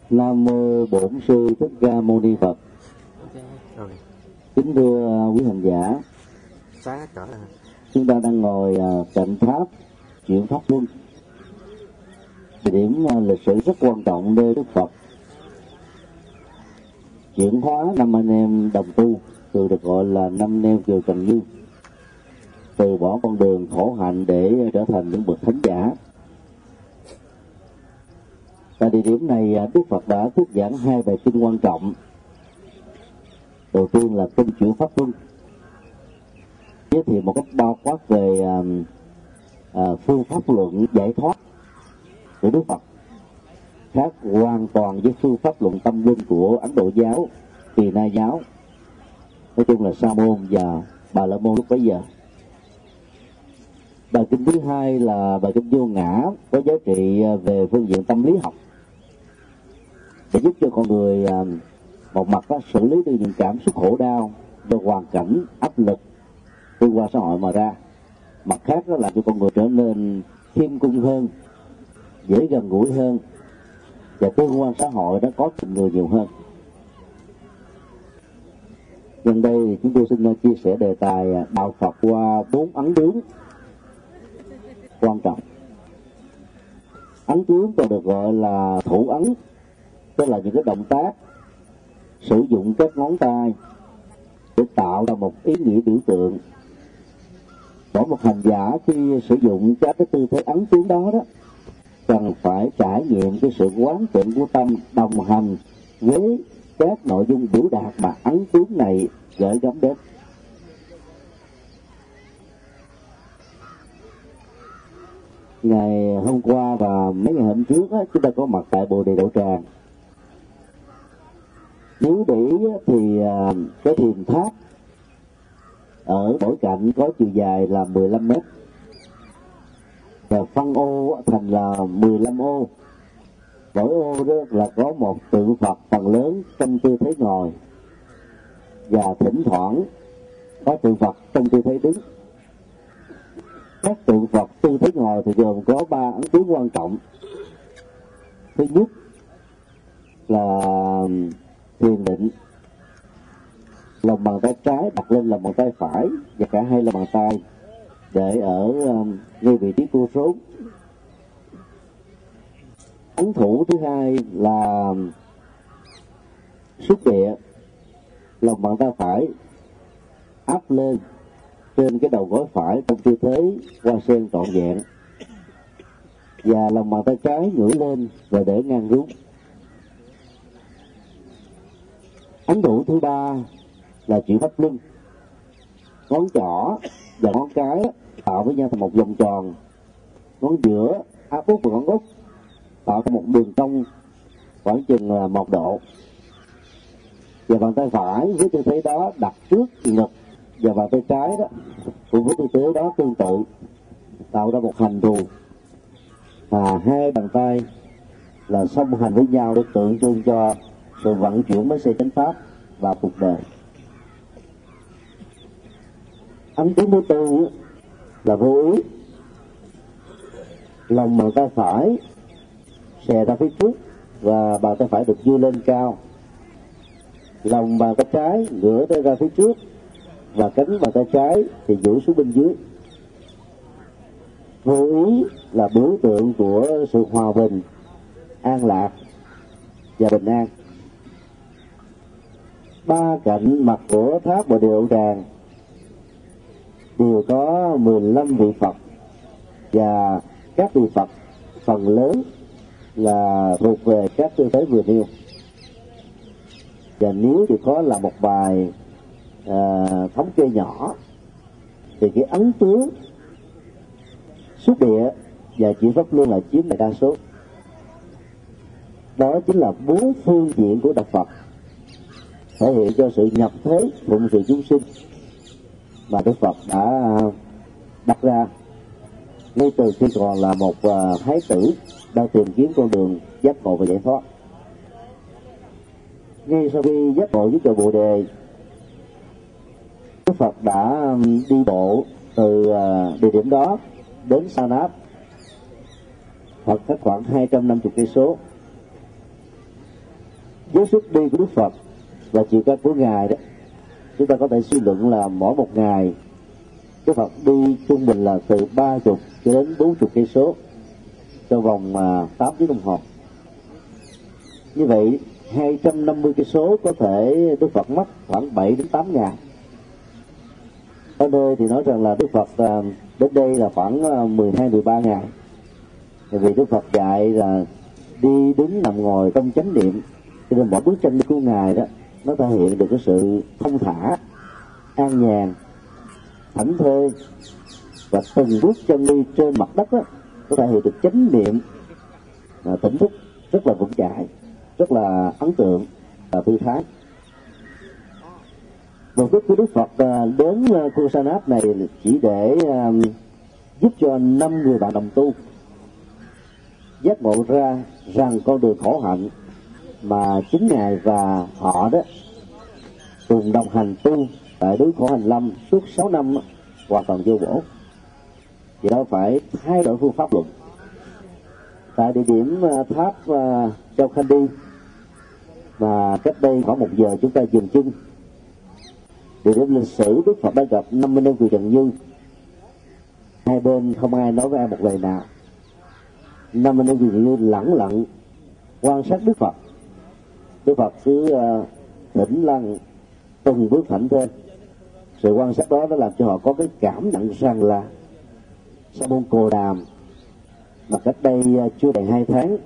Nam mô Bổn Sư Thích Ca Mâu Ni Phật. Kính thưa quý hành giả, chúng ta đang ngồi cạnh tháp chuyển pháp luân, địa điểm lịch sử rất quan trọng nơi Đức Phật chuyển hóa năm anh em đồng tu, thường được gọi là năm anh em Kiều Trần Như, từ bỏ con đường khổ hạnh để trở thành những bậc thánh giả. Tại địa điểm này, Đức Phật đã thuyết giảng hai bài kinh quan trọng. Đầu tiên là kinh chuyển pháp luân, giới thiệu một cách bao quát về phương pháp luận giải thoát của Đức Phật, khác hoàn toàn với phương pháp luận tâm linh của Ấn Độ giáo, Kỳ Na giáo, nói chung là Sa môn và Bà La môn lúc bấy giờ. Bài kinh thứ hai là bài kinh vô ngã, có giá trị về phương diện tâm lý học, để giúp cho con người một mặt xử lý được những cảm xúc khổ đau do hoàn cảnh áp lực đi qua xã hội mà ra, mặt khác đó là cho con người trở nên khiêm cung hơn, dễ gần gũi hơn, và tương quan xã hội đó có tình người nhiều hơn. Gần đây thì chúng tôi xin chia sẻ đề tài đạo Phật qua 4 ấn tướng quan trọng. Ấn tướng còn được gọi là thủ ấn, tức là những cái động tác sử dụng các ngón tay để tạo ra một ý nghĩa biểu tượng. Mỗi một hành giả khi sử dụng các cái tư thế ấn tướng đó cần phải trải nghiệm cái sự quán tịnh của tâm đồng hành với các nội dung biểu đạt mà ấn tướng này gửi gắm đến. Ngày hôm qua và mấy ngày hôm trước chúng ta có mặt tại Bồ Đề Đậu Tràng. Nếu để ý thì cái thiền tháp ở mỗi cạnh có chiều dài là 15 mét và phân ô thành là 15 ô. Mỗi ô đó là có một tượng Phật phần lớn trong tư thế ngồi, và thỉnh thoảng có tượng Phật trong tư thế đứng. Các tượng Phật tư thế ngồi thì gồm có 3 ấn tướng quan trọng. Thứ nhất là thiền định, lòng bàn tay trái đặt lên lòng bàn tay phải và cả hai lòng bàn tay để ở ngay vị trí cua rốn. Ấn thủ thứ hai là xúc địa, lòng bàn tay phải áp lên trên cái đầu gối phải trong tư thế hoa sen trọn vẹn, và lòng bàn tay trái ngửa lên và để ngang rút. Ấn thủ thứ ba là chuyển pháp luân, ngón trỏ và ngón cái tạo với nhau thành một vòng tròn, ngón giữa áp út và ngón út tạo thành một đường cong khoảng chừng là 1 độ, và bàn tay phải với tư thế đó đặt trước ngực, và bàn tay trái đó cũng với tư thế đó tương tự, tạo ra một hành thù. Hai bàn tay là song hành với nhau để tượng trưng cho sự vận chuyển mới xây chánh pháp và cuộc đời. Ấn tướng thứ tư là vô ý, lòng bàn tay phải xòe ra phía trước và bàn tay phải được đưa lên cao, lòng bàn tay trái ngửa ra phía trước và cánh bàn tay trái thì duỗi xuống bên dưới. Vô ý là biểu tượng của sự hòa bình, an lạc và bình an. 3 cạnh mặt của tháp Bồ Đề Đậu Tràng đều có 15 vị Phật, và các vị Phật phần lớn là thuộc về các tư thế vừa nêu. Và nếu chỉ có là một bài thống kê nhỏ thì cái ấn tướng, xúc địa và chuyển pháp luân là chiếm đại đa số. Đó chính là 4 phương diện của Đạo Phật, thể hiện cho sự nhập thế phụng sự chúng sinh mà Đức Phật đã đặt ra ngay từ khi còn là một thái tử đang tìm kiếm con đường giác ngộ và giải thoát. Ngay sau khi giác ngộ với chùa Bồ Đề, Đức Phật đã đi bộ từ địa điểm đó đến Sa Náp, hoặc cách khoảng 250 cây số. với xuất đi của Đức Phật và chiều cao của ngài đó, chúng ta có thể suy luận là mỗi một ngày Đức Phật đi trung bình là từ 30 cho đến 40 cây số trong vòng 8 tiếng đồng hồ. Như vậy 250 cây số có thể Đức Phật mất khoảng 7 đến 8 ngày. Ở nơi thì nói rằng là Đức Phật đến đây là khoảng 12-13 ngày. Vì Đức Phật dạy là đi đứng nằm ngồi trong chánh niệm, cho nên mỗi bước chân đi của ngài đó nó thể hiện được cái sự thông thả, an nhàn, thảnh thơi, và từng bước chân đi trên mặt đất đó có thể hiện được chánh niệm, tỉnh thức rất là vững chãi, rất là ấn tượng và thư thái. Mục đích của Đức Phật đến Kusanas này chỉ để giúp cho 5 người bạn đồng tu giác ngộ ra rằng con đường khổ hạnh mà chính ngài và họ đó cùng đồng hành tu tại núi Khổ Hành Lâm suốt 6 năm hoàn toàn vô bổ. Vì đó phải thay đổi phương pháp luận. Tại địa điểm tháp Châu Khanh Đi mà cách đây khoảng 1 giờ chúng ta dừng chân, địa điểm lịch sử Đức Phật đã gặp 50 năm Kiều Trần Như. Hai bên không ai nói với ai một lời nào. 50 năm Kiều Trần Như lẳng lặng quan sát Đức Phật. Đức Phật cứ tĩnh lặng từng bước thảnh thơi. Sự quan sát đó đã làm cho họ có cái cảm nhận rằng là Sa môn Cồ Đàm mà cách đây chưa đầy 2 tháng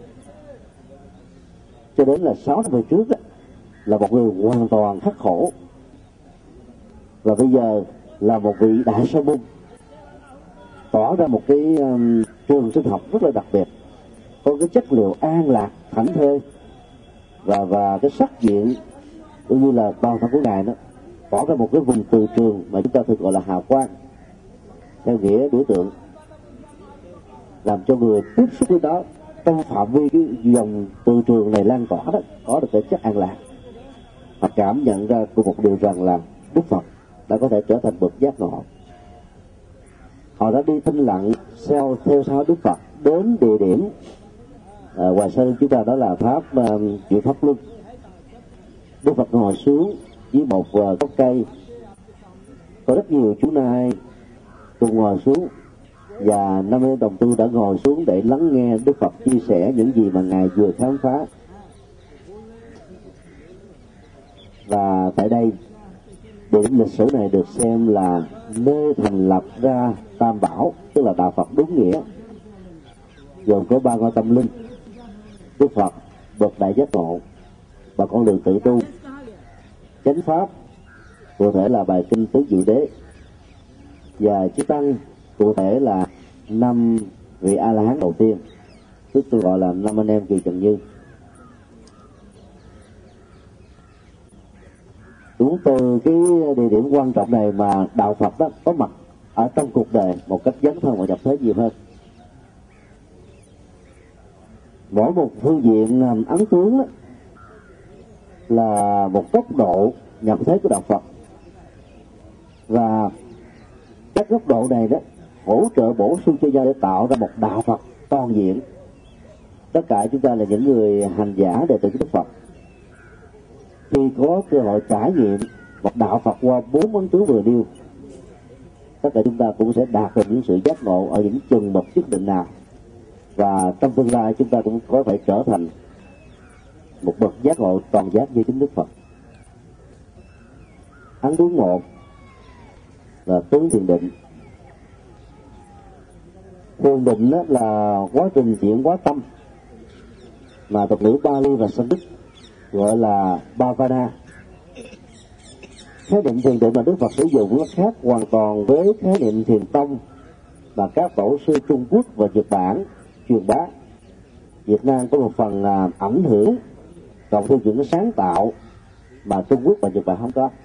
cho đến là 6 năm về trước đó, là một người hoàn toàn khắc khổ, và bây giờ là một vị đại sa môn tỏ ra một cái trường sinh học rất là đặc biệt, có cái chất liệu an lạc, thảnh thơi, và cái sắc diện cũng như là toàn thân của ngài đó tỏ ra một cái vùng từ trường mà chúng ta thường gọi là hào quang theo nghĩa biểu tượng, làm cho người tiếp xúc với đó trong phạm vi cái dòng từ trường này lan tỏa đó có được cái chất an lạc, và cảm nhận ra của một điều rằng là Đức Phật đã có thể trở thành bậc giác ngộ. Họ đã đi thinh lặng theo sau Đức Phật đến địa điểm ngoài sau chúng ta, đó là tháp Diệu Pháp Luân. Đức Phật ngồi xuống dưới một gốc cây, có rất nhiều chú nai cùng ngồi xuống, và 50 đồng tu đã ngồi xuống để lắng nghe Đức Phật chia sẻ những gì mà ngài vừa khám phá. Và tại đây, địa điểm lịch sử này được xem là nơi thành lập ra Tam Bảo, tức là đạo Phật đúng nghĩa, gồm có 3 ngôi tâm linh: Đức Phật, bậc đại giác ngộ, và con đường tự tu, chánh pháp, cụ thể là bài kinh Tứ Diệu Đế, và chư tăng, cụ thể là 5 vị A La Hán đầu tiên, tức tôi gọi là 5 anh em Kiều Trần Như. Đúng từ cái địa điểm quan trọng này mà đạo Phật đó có mặt ở trong cuộc đời một cách dấn thân và nhập thế nhiều hơn. Mỗi một phương diện ấn tướng đó là một tốc độ nhập thế của đạo Phật, và các góc độ này đó hỗ trợ bổ sung cho nhau để tạo ra một đạo Phật toàn diện. Tất cả chúng ta là những người hành giả đệ tử của Đức Phật, khi có cơ hội trải nghiệm một đạo Phật qua 4 ấn tướng vừa nêu, tất cả chúng ta cũng sẽ đạt được những sự giác ngộ ở những chừng mực nhất định nào, và trong tương lai chúng ta cũng có thể trở thành một bậc giác ngộ toàn giác như chính Đức Phật. Ấn tướng 1 là tướng thiền định. Thiền định đó là quá trình chuyển hóa tâm mà thuật ngữ Bali và Sanskrit gọi là Bhavana. Khái niệm thiền định mà Đức Phật sử dụng nó khác hoàn toàn với khái niệm thiền tông mà các tổ sư Trung Quốc và Nhật Bản truyền bá. Việt Nam có một phần ảnh hưởng cộng thêm những cái sáng tạo mà Trung Quốc và Nhật Bản không có.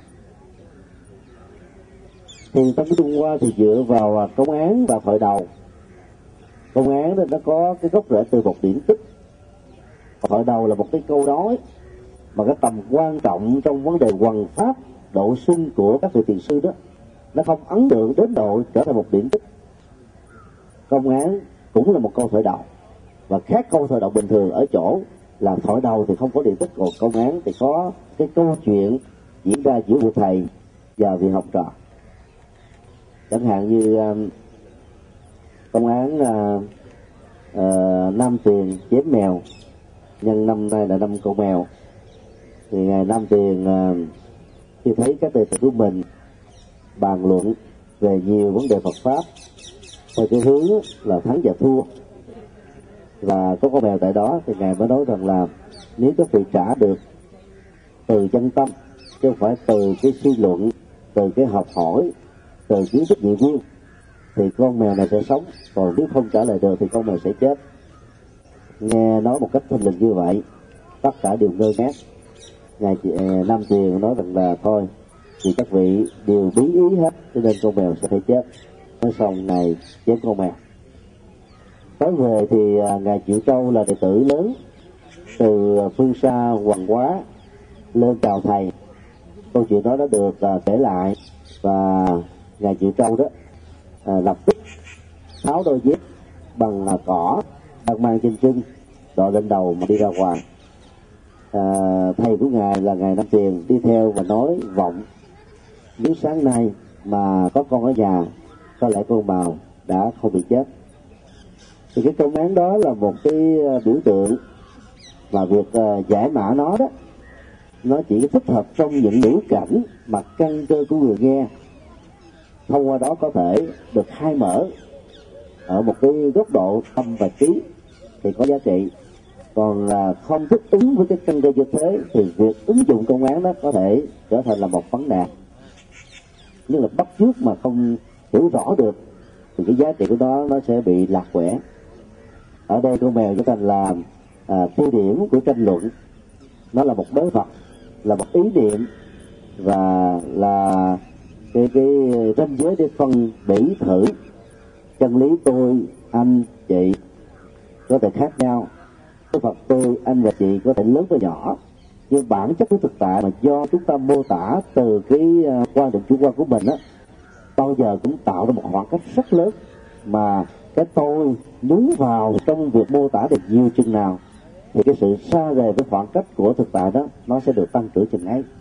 Thiền tông của Trung Hoa thì dựa vào công án và thoại đầu. Công án đó nó có cái gốc rễ từ một điển tích, thoại đầu là một cái câu nói mà cái tầm quan trọng trong vấn đề hoằng pháp độ sinh của các vị thiền sư đó nó không ấn tượng đến độ trở thành một điển tích. Công án cũng là một câu thoại đầu, và khác câu thoại đầu bình thường ở chỗ là thổi đầu thì không có điện tích, còn công án thì có cái câu chuyện diễn ra giữa vị thầy và vị học trò. Chẳng hạn như công án Nam Tuyền chém mèo, nhân năm nay là năm con mèo, thì ngài Nam Tuyền khi thấy các đệ tử của mình bàn luận về nhiều vấn đề Phật pháp theo cái hướng là thắng và thua, và có con mèo tại đó, thì ngài mới nói rằng là nếu các vị trả được từ chân tâm, chứ không phải từ cái suy luận, từ cái học hỏi, từ kiến thức nhị viên, thì con mèo này sẽ sống, còn nếu không trả lời được thì con mèo sẽ chết. Nghe nói một cách thanh lịch như vậy, tất cả đều ngơ ngác. Ngài Nam Tuyền nói rằng là thôi thì các vị đều bí ý hết, cho nên con mèo sẽ phải chết. Nói xong ngài chém con mèo. Tối về thì ngài Triệu Châu là đệ tử lớn từ phương xa Hoàng Hóa lên chào thầy. Câu chuyện đó đã được kể lại, và ngài Triệu Châu đó lập tức tháo đôi dép bằng cỏ đang mang trên chân đội lên đầu mà đi ra ngoài. Thầy của ngài là ngài Nam Tuyền đi theo và nói vọng: nếu sáng nay mà có con ở nhà, có lẽ con mèo đã không bị chết. Thì cái công án đó là một cái biểu tượng mà việc giải mã nó đó, nó chỉ thích hợp trong những ngữ cảnh mà căn cơ của người nghe thông qua đó có thể được khai mở ở một cái góc độ tâm và trí thì có giá trị. Còn không thích ứng với cái căn cơ như thế thì việc ứng dụng công án đó có thể trở thành là một vấn đề. Nhưng là bắt chước mà không hiểu rõ được thì cái giá trị của nó sẽ bị lạc quẻ. Ở đây con mèo trở thành là tiêu điểm của tranh luận. Nó là một đối vật, là một ý niệm, và là cái ranh giới để phân bỉ thử chân lý tôi, anh, chị có thể khác nhau. Cái Phật tôi, anh và chị có thể lớn và nhỏ, nhưng bản chất của thực tại mà do chúng ta mô tả từ cái quan điểm chủ quan của mình á, bao giờ cũng tạo ra một khoảng cách rất lớn, mà cái tôi nhúng vào trong việc mô tả được nhiều chừng nào thì cái sự xa rời với khoảng cách của thực tại đó nó sẽ được tăng trưởng chừng ấy.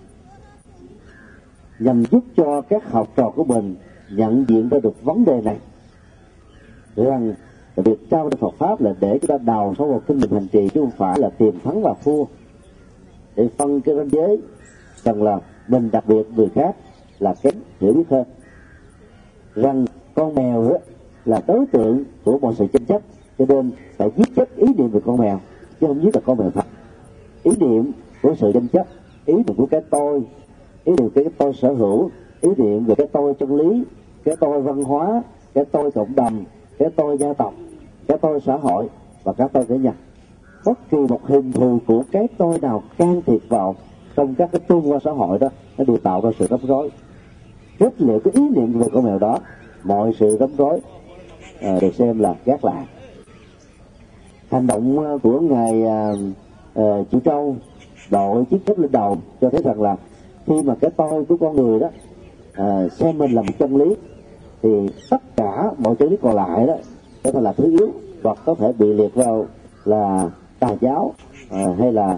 Nhằm giúp cho các học trò của mình nhận diện ra được vấn đề này, rằng việc trao đổi Phật pháp là để chúng ta đào sâu vào kinh nghiệm hành trì, chứ không phải là tìm thắng và thua, để phân cái ranh giới rằng là mình đặc biệt, người khác là kém hiểu biết hơn. Rằng con mèo đó là đối tượng của một sự tranh chấp, cho nên phải giết chết ý niệm về con mèo, chứ không giết là con mèo thật. Ý niệm của sự tranh chấp, ý niệm của cái tôi, ý niệm cái tôi sở hữu, ý niệm về cái tôi chân lý, cái tôi văn hóa, cái tôi cộng đồng, cái tôi gia tộc, cái tôi xã hội và cái tôi cá nhân. Bất kỳ một hình thù của cái tôi nào can thiệp vào trong các cái tương quan xã hội đó, nó đều tạo ra sự rắc rối. Kết liệu cái ý niệm về con mèo đó, mọi sự rắc rối được xem là gác lại. Hành động của ngài Triệu Châu đội chiếc cúp lên đầu cho thấy rằng là khi mà cái tôi của con người đó xem mình là một chân lý, thì tất cả mọi chân lý còn lại đó có thể là thứ yếu, hoặc có thể bị liệt vào là tà giáo, hay là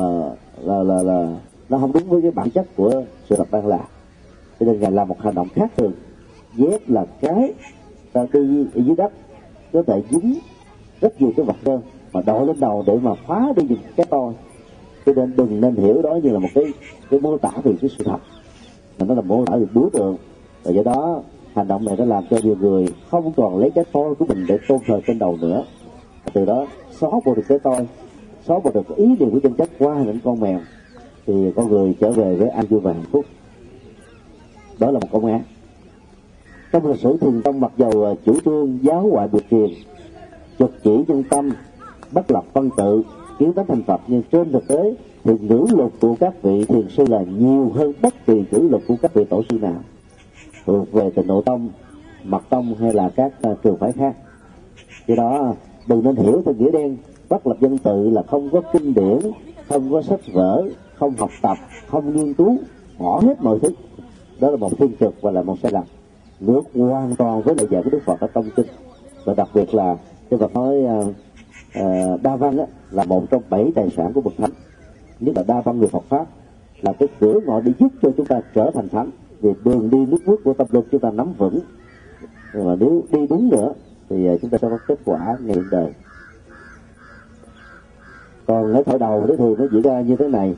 nó không đúng với cái bản chất của sự thật đang là. Cho nên ngài làm một hành động khác thường. Dép là cái ta đi ở dưới đất có thể dính rất nhiều cái vật đơn mà đội lên đầu để mà phá đi những cái tôi. Cho nên đừng nên hiểu đó như là một cái mô tả về cái sự thật, mà nó là mô tả về biểu tượng. Và do đó hành động này nó làm cho nhiều người không còn lấy cái tôi của mình để tôn thờ trên đầu nữa. Từ đó xóa bỏ được cái tôi, xóa bỏ được cái ý niệm của chân chất qua những con mèo, thì con người trở về với an vui và hạnh phúc. Đó là một công án. Trong lịch sử Thiền tông, mặc dầu chủ trương giáo ngoại biệt truyền, trực chỉ nhân tâm, bất lập văn tự, kiến tánh thành Phật, nhưng trên thực tế thì ngữ lục của các vị thiền sư là nhiều hơn bất kỳ ngữ lục của các vị tổ sư nào, thuộc về Tịnh Độ Tông, Mật Tông hay là các trường phái khác. Do đó đừng nên hiểu theo nghĩa đen bất lập văn tự là không có kinh điển, không có sách vở, không học tập, không nghiên cứu, bỏ hết mọi thứ. Đó là một thiên trực và là một sai lầm, ngược hoàn toàn với lời dạy của Đức Phật ở trong kinh. Và đặc biệt là Đức Phật nói đa văn là một trong 7 tài sản của bậc thánh, nhất là đa văn người Phật pháp là cái cửa ngõ để giúp cho chúng ta trở thành thánh. Vì đường đi nước bước của tâm linh chúng ta nắm vững, mà nếu đi đúng nữa thì chúng ta sẽ có kết quả ngày đời. Còn lễ thổi đầu thì nó diễn ra như thế này,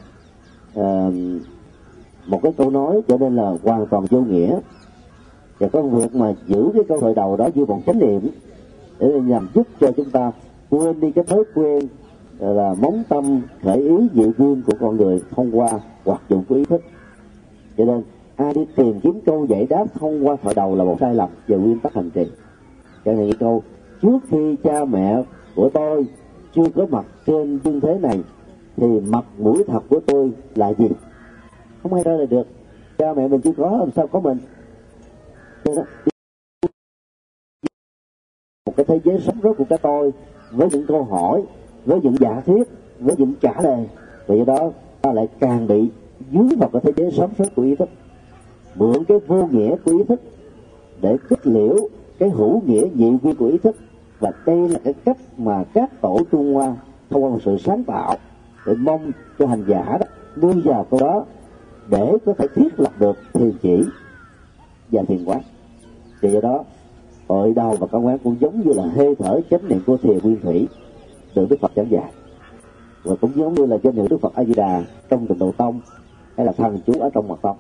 một cái câu nói cho nên là hoàn toàn vô nghĩa, và có việc mà giữ cái câu thổi đầu đó như một chánh niệm để nhằm giúp cho chúng ta quên đi cái thói quen là móng tâm khởi ý dị duyên của con người thông qua hoạt dụng của ý thức. Cho nên ai đi tìm kiếm câu giải đáp thông qua thổi đầu là một sai lầm về nguyên tắc hành trì. Chẳng hạn như câu trước khi cha mẹ của tôi chưa có mặt trên dương thế này thì mặt mũi thật của tôi là gì? Không ai trả lời được. Cha mẹ mình chưa có, làm sao có mình? Đó, một cái thế giới sống rốt của cái tôi với những câu hỏi, với những giả thuyết, với những trả lời, và do đó ta lại càng bị dướng vào cái thế giới sống rốt của ý thức, mượn cái vô nghĩa của ý thức để kết liễu cái hữu nghĩa nhị vi của ý thức. Và đây là cái cách mà các tổ Trung Hoa thông qua một sự sáng tạo để mong cho hành giả đó nương vào câu đó để có thể thiết lập được thiền chỉ và thiền quán. Vì do đó hội đầu và căn quán cũng giống như là hơi thở chánh niệm của thiền nguyên thủy được Đức Phật giảng dạy, và cũng giống như là danh hiệu Đức Phật A Di Đà trong Tịnh Độ Tông hay là thần chú ở trong Mật Tông.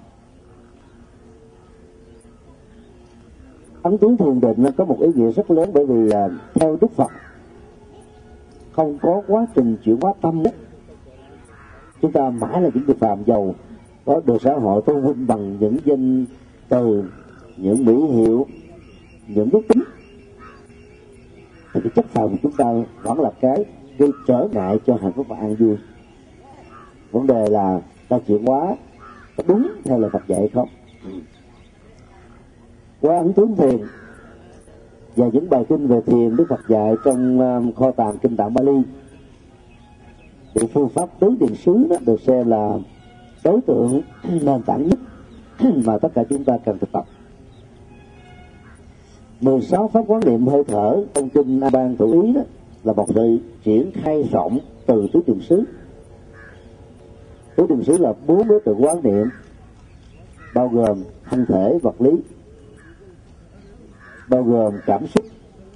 Ấn tướng thiền định nó có một ý nghĩa rất lớn, bởi vì theo Đức Phật không có quá trình chuyển hóa tâm nhất. Chúng ta mãi là những người phàm giàu có được xã hội tôn vinh bằng những danh từ, những mỹ hiệu, những đức tính, thì cái chất phàm của chúng ta vẫn là cái gây trở ngại cho hạnh phúc và an vui. Vấn đề là ta chuyển hóa có đúng theo lời Phật dạy không? Qua ấn tướng thiền và những bài kinh về thiền Đức Phật dạy trong kho tàng kinh tạng Bali, thì phương pháp tứ niệm xứ đó được xem là đối tượng nền tảng nhất mà tất cả chúng ta cần thực tập. 16 pháp quán niệm hơi thở trong kinh A Ban Thủ Ý đó là một sự triển khai rộng từ tứ niệm xứ. Tứ niệm xứ là 4 đối tượng quán niệm, bao gồm thân thể vật lý, bao gồm cảm xúc,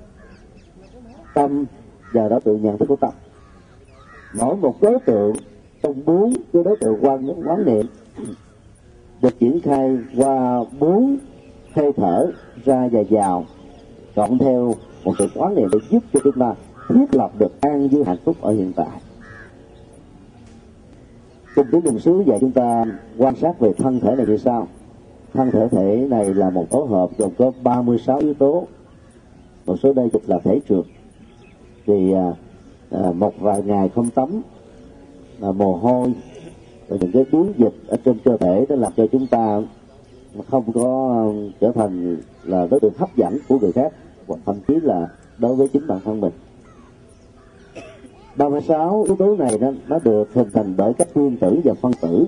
tâm và đối tượng nhận thức của tâm. Mỗi một đối tượng trong 4 cái đối tượng quán niệm được triển khai qua 4 hơi thở ra và vào, cộng theo một sự quán niệm để giúp cho chúng ta thiết lập được an vui hạnh phúc ở hiện tại. Trong tứ niệm xứ dạy chúng ta quan sát về thân thể này như sau. Thân thể này là một tổ hợp gồm có 36 yếu tố, một số đây dịch là thể trượt, vì một vài ngày không tắm, mồ hôi và những cái biến dịch ở trên cơ thể đó làm cho chúng ta không có trở thành là đối tượng hấp dẫn của người khác, hoặc thậm chí là đối với chính bản thân mình. 36 yếu tố này nó được hình thành bởi các nguyên tử và phân tử,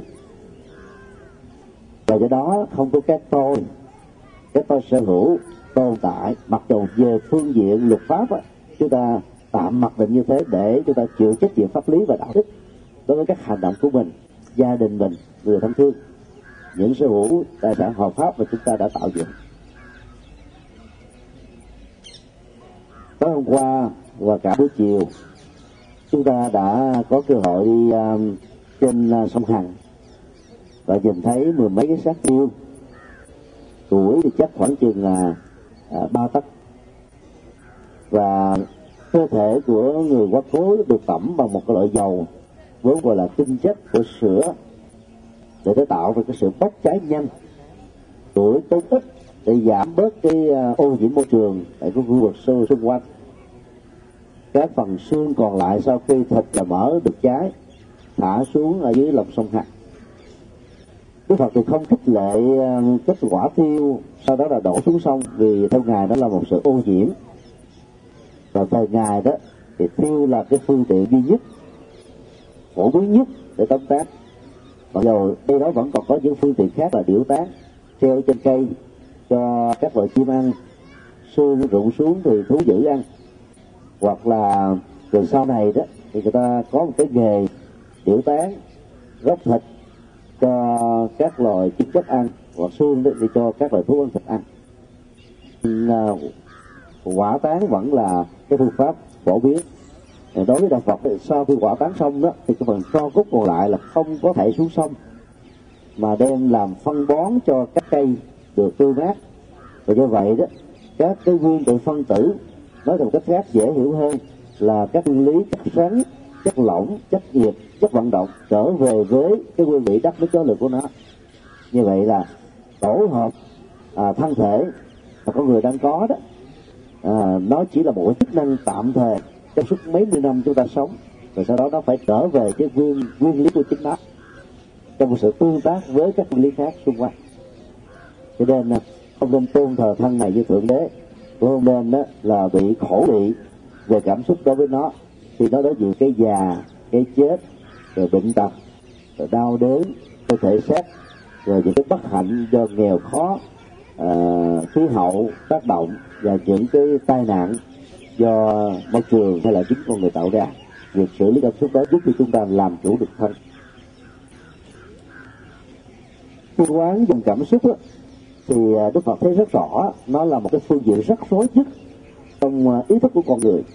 và do đó không có cái tôi sở hữu tồn tại. Mặc dù về phương diện luật pháp chúng ta tạm mặc định như thế để chúng ta chịu trách nhiệm pháp lý và đạo đức đối với các hành động của mình, gia đình mình, người thân thương, những sở hữu tài sản hợp pháp mà chúng ta đã tạo dựng. Tối hôm qua và cả buổi chiều chúng ta đã có cơ hội đi trên sông Hằng và nhìn thấy mười mấy cái xác điêu, tuổi thì chắc khoảng chừng là 3 tấc, và cơ thể của người quá cố được tẩm bằng một cái loại dầu vốn gọi là tinh chất của sữa để nó tạo ra cái sự bốc cháy nhanh, tuổi tốn ít để giảm bớt cái ô nhiễm môi trường tại cái khu vực xung quanh. Các phần xương còn lại sau khi thịt và mỡ được cháy thả xuống ở dưới lòng sông Hằng. Đức Phật thì không khích lệ kết quả thiêu sau đó là đổ xuống sông, vì theo ngài đó là một sự ô nhiễm, và thời ngài đó thì thiêu là cái phương tiện duy nhất, phổ biến nhất để tống tác. Mặc dù đây đó vẫn còn có những phương tiện khác là điểu tán, treo trên cây cho các loại chim ăn, xương rụng xuống thì thú dữ ăn, hoặc là Rồi sau này đó thì người ta có một cái nghề tiểu tán gốc thịt cho các loài chim chất ăn, hoặc xương đó thì cho các loài thú ăn thịt ăn. Quả tán vẫn là cái phương pháp phổ biến. Đối với động vật sau khi quả tán xong đó thì cái phần tro cốt còn lại là không có thể xuống sông, mà đem làm phân bón cho các cây được tươi mát. Và do vậy đó, các cái nguyên tử phân tử, nói theo một cách khác dễ hiểu hơn, là các nguyên lý chất rắn, chất lỏng, chất nhiệt, chất vận động trở về với cái nguyên lý đắc với chó lực của nó. Như vậy là tổ hợp thân thể mà con người đang có đó, nó chỉ là một chức năng tạm thời trong suốt mấy mươi năm chúng ta sống, rồi sau đó nó phải trở về cái nguyên lý của chính nó trong một sự tương tác với các nguyên lý khác xung quanh. Cho nên không nên tôn thờ thân này như thượng đế, cũng không nên đó là bị khổ bị về cảm xúc đối với nó, thì nó đối diện cái già, cái chết, rồi bệnh tật, rồi đau đớn, cơ thể xác, rồi những cái bất hạnh do nghèo khó, khí hậu tác động, và những cái tai nạn do môi trường hay là chính con người tạo ra. Việc xử lý cảm xúc đó giúp cho chúng ta làm chủ được thân. Khi quán dòng cảm xúc đó, thì Đức Phật thấy rất rõ nó là một cái phương diện rắc rối nhất trong ý thức của con người.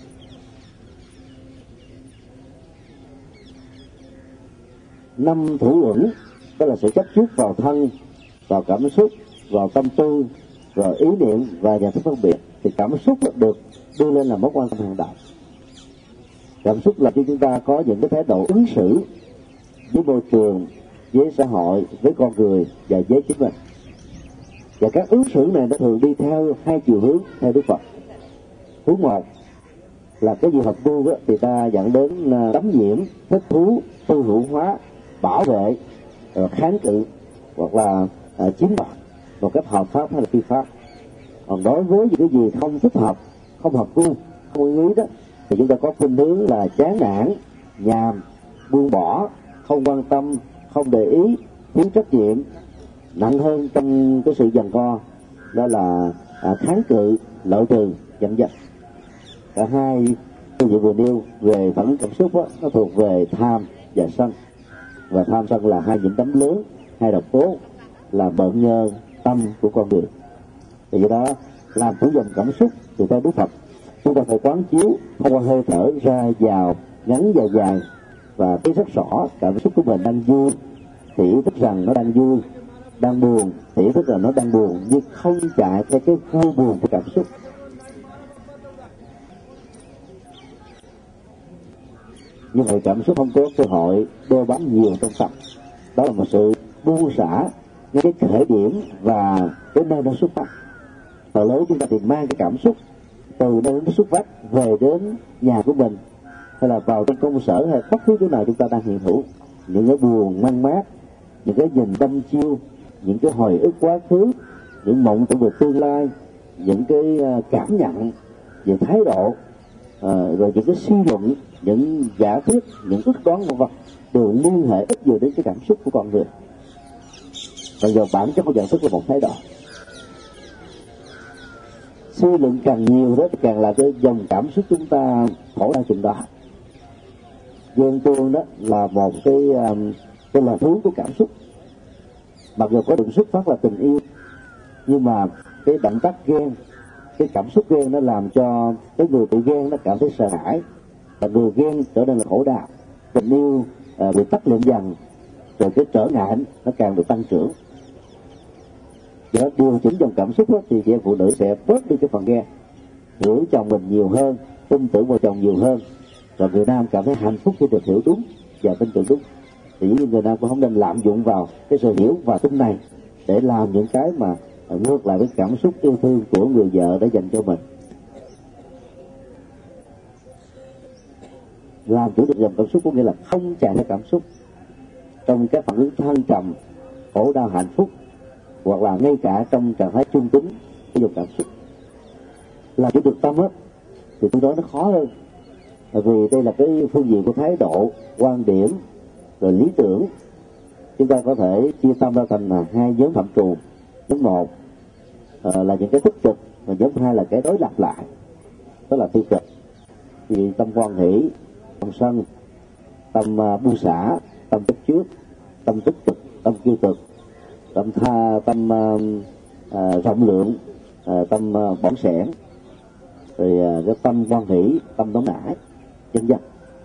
Năm thủ uẩn, đó là sự chấp trước vào thân, vào cảm xúc, vào tâm tư, vào ý niệm và nhận thức phân biệt, thì cảm xúc được đưa lên là mối quan tâm hàng đầu. Cảm xúc làm cho chúng ta có những cái thái độ ứng xử với môi trường, với xã hội, với con người và với chính mình. Và các ứng xử này nó thường đi theo hai chiều hướng theo Đức Phật. Hướng một là cái gì hợp tu đó, thì ta dẫn đến đắm nhiễm, thích thú, tư hữu hóa, bảo vệ, kháng cự, hoặc là chiếm đoạt một cách hợp pháp hay là phi pháp. Còn đối với những cái gì không thích hợp, không hợp gu, không ưng ý đó, thì chúng ta có khuynh hướng là chán nản, nhàm, buông bỏ, không quan tâm, không để ý, thiếu trách nhiệm. Nặng hơn trong cái sự giằng co đó là kháng cự, lợi trừ, giận dữ. Cả hai tôi vừa nêu về phản ứng cảm xúc đó, nó thuộc về tham và sân. Và tham sân là hai nhiễm đấm lớn, hai độc tố là bệnh nhân tâm của con người. Vì vậy đó, làm chủ dòng cảm xúc từ theo Đức Phật, chúng ta phải quán chiếu thông qua hơi thở ra vào, ngắn và dài, và thấy rất rõ cảm xúc của mình đang vui thì ý thức rằng nó đang vui, đang buồn thì ý thức rằng nó đang buồn, nhưng không chạy theo cái vui buồn của cảm xúc. Như vậy cảm xúc không có cơ hội đeo bám nhiều trong tâm. Đó là một sự buông xả những cái khởi điểm và cái nơi nó xuất phát. Phần lớn chúng ta thì mang cái cảm xúc từ nơi nó xuất phát về đến nhà của mình, hay là vào trong công sở, hay bất cứ chỗ nào chúng ta đang hiện hữu. Những cái buồn mang mát, những cái nhìn đăm chiêu, những cái hồi ức quá khứ, những mộng tưởng về tương lai, những cái cảm nhận về thái độ, rồi những cái suy luận, những giả thuyết, những ước đoán vân vân, đều liên hệ ít nhiều đến cái cảm xúc của con người. Và giờ bản chất của nhận thức là một thái độ. Suy luận càng nhiều đó thì càng là cái dòng cảm xúc chúng ta khổ đau chừng đó. Ghen tuông đó là một cái là thú của cảm xúc. Mặc dù có điểm xuất phát là tình yêu, nhưng mà cái động tác ghen, cái cảm xúc ghen nó làm cho cái người bị ghen nó cảm thấy sợ hãi, và người ghen trở nên là khổ đau. Tình yêu bị tắt liệm dần, rồi cái trở ngại nó càng được tăng trưởng. Để điều chỉnh dòng cảm xúc đó, thì chị em phụ nữ sẽ bớt đi cái phần ghen, hiểu chồng mình nhiều hơn, tin tưởng vào chồng nhiều hơn, rồi người nam cảm thấy hạnh phúc khi được hiểu đúng và tin tưởng đúng. Thì những người nam cũng không nên lạm dụng vào cái sự hiểu và tin này để làm những cái mà ngược lại với cảm xúc yêu thương của người vợ đã dành cho mình. Làm chủ được dòng cảm xúc có nghĩa là không chạy theo cảm xúc trong các phản ứng thăng trầm, khổ đau, hạnh phúc, hoặc là ngay cả trong trạng thái trung tính cái dòng cảm xúc. Làm chủ được tâm á thì tôi nói nó khó hơn, bởi vì đây là cái phương diện của thái độ, quan điểm, rồi lý tưởng. Chúng ta có thể chia tâm ra thành hai nhóm phạm trù. Nhóm một là những cái tích cực, và nhóm hai là cái đối lập lại, đó là tiêu cực. Vì tâm hoan hỷ, tâm sân, tâm buông xả, tâm chấp trước, tâm tích cực, tâm tiêu cực, tâm rộng lượng, tâm bỏng sẻn, rồi cái tâm hoan hỷ, tâm nóng nảy, vân vân.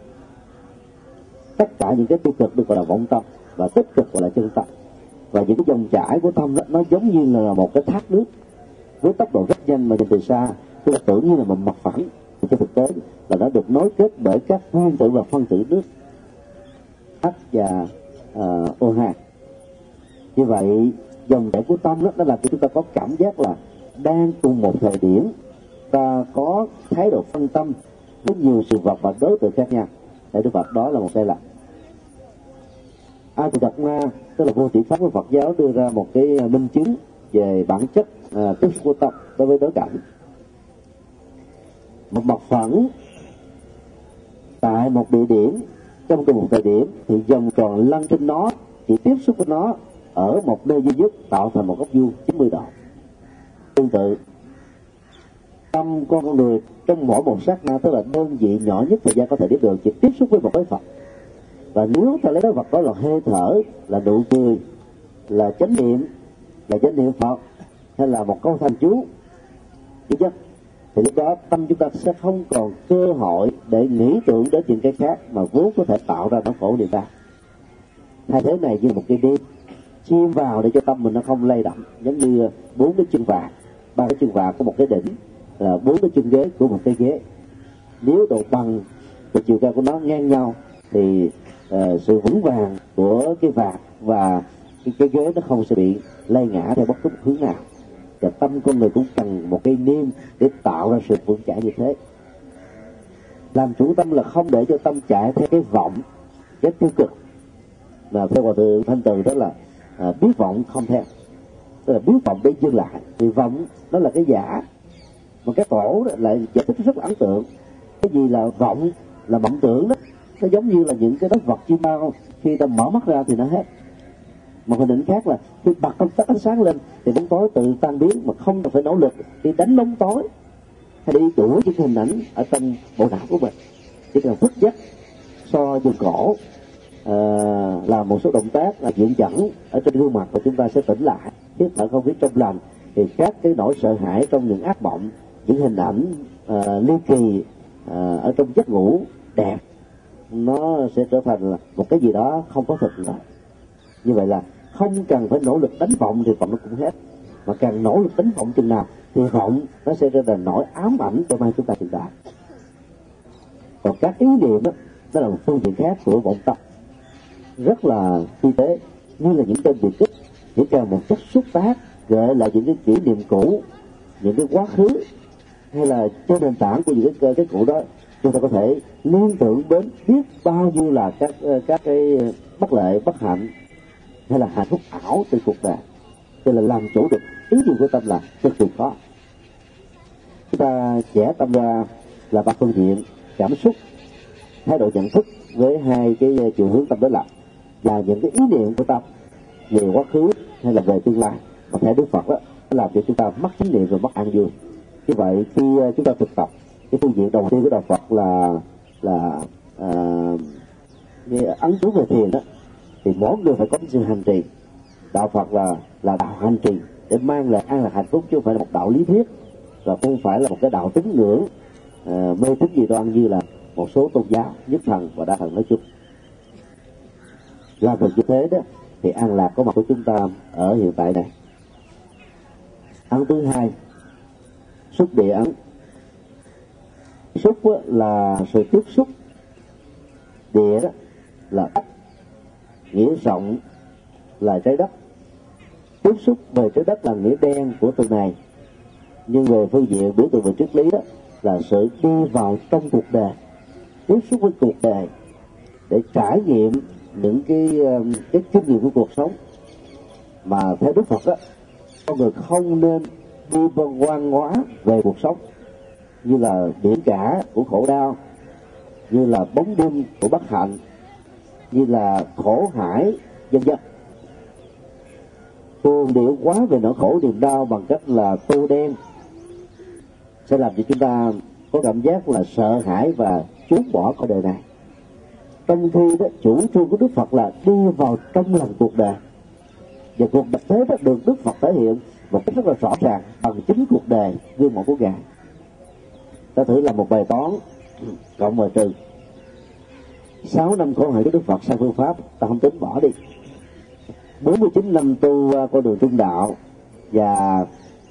Tất cả những cái tiêu cực được gọi là vọng tâm, và tích cực gọi là chân tâm. Và những cái dòng chảy của tâm đó, nó giống như là một cái thác nước với tốc độ rất nhanh, mà nhìn từ xa chúng ta tưởng như là một mặt phẳng, trên thực tế là nó được nối kết bởi các nguyên tử và phân tử nước H và O2. Như vậy dòng chảy của tâm đó, nó làm cho chúng ta có cảm giác là đang cùng một thời điểm ta có thái độ phân tâm với nhiều sự vật và đối tượng khác nhau. Để Đức Phật đó là một sai lầm. A Tỳ Đạt Ma, tức là vô tỷ pháp của Phật giáo, đưa ra một cái minh chứng về bản chất tiếp xúc của tâm đối với đối cảnh. Một mặt phẳng tại một địa điểm trong cùng một thời điểm thì vòng tròn lăn trên nó chỉ tiếp xúc với nó ở một nơi duy nhất tạo thành một góc vuông 90 độ. Tương tự, tâm con người trong mỗi một sát na, tức là đơn vị nhỏ nhất thời gian có thể biết được, chỉ tiếp xúc với một cái Phật. Và nếu ta lấy cái vật đó là hơi thở, là nụ cười, là chánh niệm Phật, hay là một câu thanh chú duy nhất, thì lúc đó tâm chúng ta sẽ không còn cơ hội để nghĩ tưởng đến những cái khác mà vốn có thể tạo ra nỗi khổ niềm đau. Thay thế này như một cái đêm chìm vào để cho tâm mình nó không lay động, giống như 4 cái chân vạc, 3 cái chân vạc của một cái đỉnh, 4 cái chân ghế của một cái ghế. Nếu độ bằng và chiều cao của nó ngang nhau thì sự vững vàng của cái vạc và cái ghế nó không sẽ bị lay ngã theo bất cứ một hướng nào. Và tâm con người cũng cần một cái niêm để tạo ra sự vững chãi như thế. Làm chủ tâm là không để cho tâm chạy theo cái vọng, cái tiêu cực, mà theo Hòa Thượng Thanh Từ đó là biết vọng không theo, tức là biết vọng để dừng lại. Vì vọng nó là cái giả, mà cái tổ lại giải thích rất là ấn tượng. Cái gì là vọng, là vọng tưởng đó, nó giống như là những cái đất vật chim bao, khi ta mở mắt ra thì nó hết. Một hình ảnh khác là khi bật công tắc ánh sáng lên thì bóng tối tự tan biến, mà không cần phải nỗ lực đi đánh bóng tối hay đi đuổi những hình ảnh ở trong bộ não của mình. Chỉ cần thức giấc, so vùng cổ, làm một số động tác là diện dẫn ở trên gương mặt, và chúng ta sẽ tỉnh lại, hít thở không khí trong lành, thì các cái nỗi sợ hãi trong những ác mộng, những hình ảnh ly kỳ ở trong giấc ngủ đẹp, nó sẽ trở thành là một cái gì đó không có thực nữa. Như vậy là không cần phải nỗ lực đánh vọng thì vọng nó cũng hết, mà càng nỗ lực đánh vọng chừng nào thì vọng nó sẽ trở thành nỗi ám ảnh cho mai chúng ta hiện tại. Còn các ý niệm đó, đó là một phương diện khác của vọng tâm, rất là vi tế, như là những tên biệt kích, chỉ cần một chất xúc tác gợi lại những cái kỷ niệm cũ, những cái quá khứ, hay là trên nền tảng của những cái cũ đó, chúng ta có thể liên tưởng đến biết bao nhiêu là các cái bất lợi, bất hạnh, hay là hạnh phúc ảo từ cuộc đời. Tức là làm chủ được ý niệm của tâm là cực kỳ khó. Chúng ta vẽ tâm ra là ba phương diện: cảm xúc, thái độ nhận thức với hai cái chiều hướng tâm đối lập, là những cái ý niệm của tâm về quá khứ hay là về tương lai. Và theo Đức Phật đó, nó làm cho chúng ta mất chánh niệm và mất an vui. Như vậy khi chúng ta thực tập cái phương diện đầu tiên của đạo Phật là ấn chú về thiền đó, thì mỗi người phải có sự hành trì. Đạo Phật là đạo hành trì để mang lại an lạc hạnh phúc, chứ không phải là một đạo lý thuyết, và không phải là một cái đạo tín ngưỡng mê tín dị đoan như là một số tôn giáo nhất thần và đa thần nói chung. Làm được như thế đó thì an lạc có mặt của chúng ta ở hiện tại này. Ấn thứ hai, xúc địa ấn. Xúc là sự tiếp xúc, địa đó là đất, nghĩa rộng là trái đất. Tiếp xúc về trái đất là nghĩa đen của từ này, nhưng về phương diện biểu tượng về triết lý đó là sự đi vào trong cuộc đời, tiếp xúc với cuộc đời để trải nghiệm những cái kinh nghiệm của cuộc sống. Mà theo Đức Phật đó, con người không nên đi văn hóa về cuộc sống như là biển cả của khổ đau, như là bóng đêm của bất hạnh, như là khổ hải vân vân. Cường điệu quá về nỗi khổ niềm đau bằng cách là tô đen sẽ làm cho chúng ta có cảm giác là sợ hãi và trốn bỏ cõi đời này. Trong khi đó chủ trương của Đức Phật là đi vào trong lòng cuộc đời, và cuộc đời thế đó được Đức Phật thể hiện một cách rất là rõ ràng bằng chính cuộc đời gương mẫu của Ngài. Ta thử làm một bài toán cộng và trừ. 6 năm khổ hạnh của Đức Phật sang phương Pháp ta không tính bỏ đi, 49 năm tu con đường trung đạo và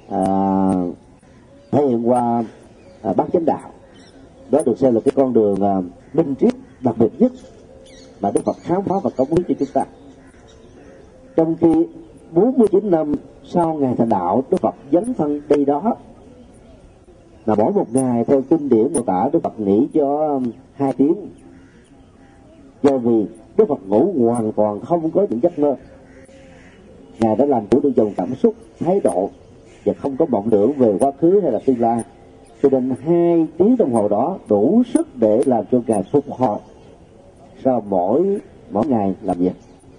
thể hiện qua bát chánh đạo, đó được xem là cái con đường minh triết đặc biệt nhất mà Đức Phật khám phá và cống hiến cho chúng ta. Trong khi 49 năm sau ngày thành đạo, Đức Phật dấn thân đi đó, là mỗi một ngày theo kinh điển mô tả Đức Phật nghỉ cho 2 tiếng, do vì Đức Phật ngủ hoàn toàn không có những giấc mơ. Ngài đã làm chủ được dòng cảm xúc, thái độ và không có vọng tưởng về quá khứ hay là tương lai, cho nên 2 tiếng đồng hồ đó đủ sức để làm cho Ngài phục hồi sau mỗi ngày làm việc.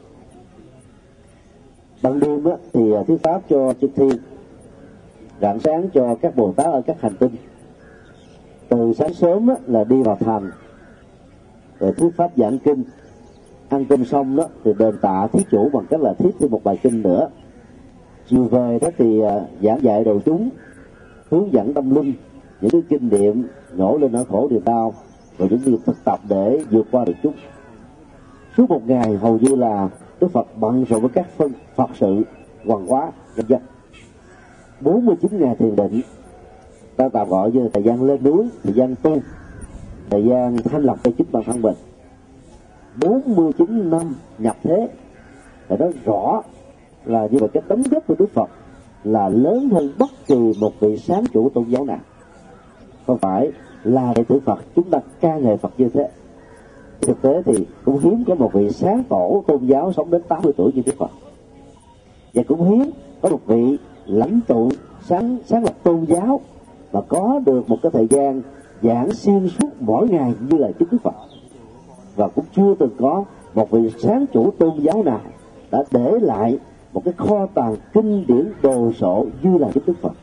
Ban đêm thì thuyết pháp cho chư thiên, rạng sáng cho các Bồ Tát ở các hành tinh. Từ sáng sớm là đi vào thành rồi thuyết pháp giảng kinh, ăn cơm xong đó thì đền tạ thí chủ bằng cách là thuyết thêm một bài kinh nữa. Chiều về đó thì giảng dạy đồ chúng, hướng dẫn tâm linh, những cái kinh nghiệm nhổ lên nỗi khổ niềm đau, rồi những việc thực tập để vượt qua được chúng. Suốt một ngày hầu như là Đức Phật bận rộn với các phân Phật sự hoàng hóa nhân dân. 49 ngày thiền định, ta tạm gọi như thời gian lên núi, thời gian tu, thời gian thanh lọc cho chính bản thân mình. 49 năm nhập thế, và nó rõ là như vậy, cái đóng góp của Đức Phật là lớn hơn bất kỳ một vị sáng chủ tôn giáo nào. Không phải là đệ tử Phật chúng ta ca ngợi Phật như thế. Thực tế thì cũng hiếm có một vị sáng tổ tôn giáo sống đến 80 tuổi như Đức Phật, và cũng hiếm có một vị lãnh tụ sáng lập tôn giáo mà có được một cái thời gian giảng xuyên suốt mỗi ngày như là chính Đức Phật. Và cũng chưa từng có một vị sáng chủ tôn giáo nào đã để lại một cái kho tàng kinh điển đồ sộ như là chính Đức Phật.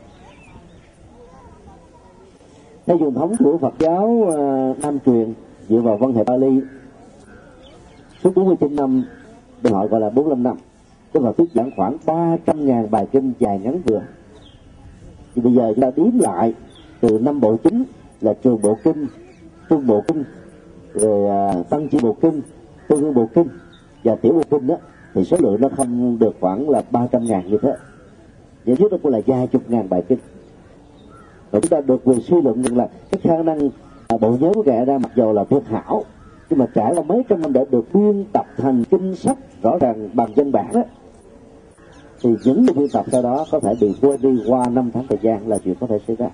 Theo truyền thống của Phật giáo Nam truyền dựa vào văn hệ Pali, suốt 49 năm được họ gọi là 45 năm, tức là thuyết giảng khoảng 300.000 bài kinh dài ngắn vừa. Thì bây giờ chúng ta đếm lại từ 5 bộ chính là Trường Bộ Kinh, Trung Bộ Kinh, rồi Tăng Chi Bộ Kinh, Tương Ương Bộ Kinh và Tiểu Bộ Kinh đó, thì số lượng nó không được khoảng là 300.000 như thế. Vậy trước đó cũng là vài chục ngàn bài kinh. Và chúng ta được quyền suy luận rằng là cái khả năng bộ nhớ của Ngài ra mặc dù là tuyệt hảo, nhưng mà trải qua mấy trăm năm để được biên tập thành kinh sách rõ ràng bằng văn bản đó, thì những người biên tập sau đó có thể bị quên đi qua 5 tháng thời gian là chuyện có thể xảy ra.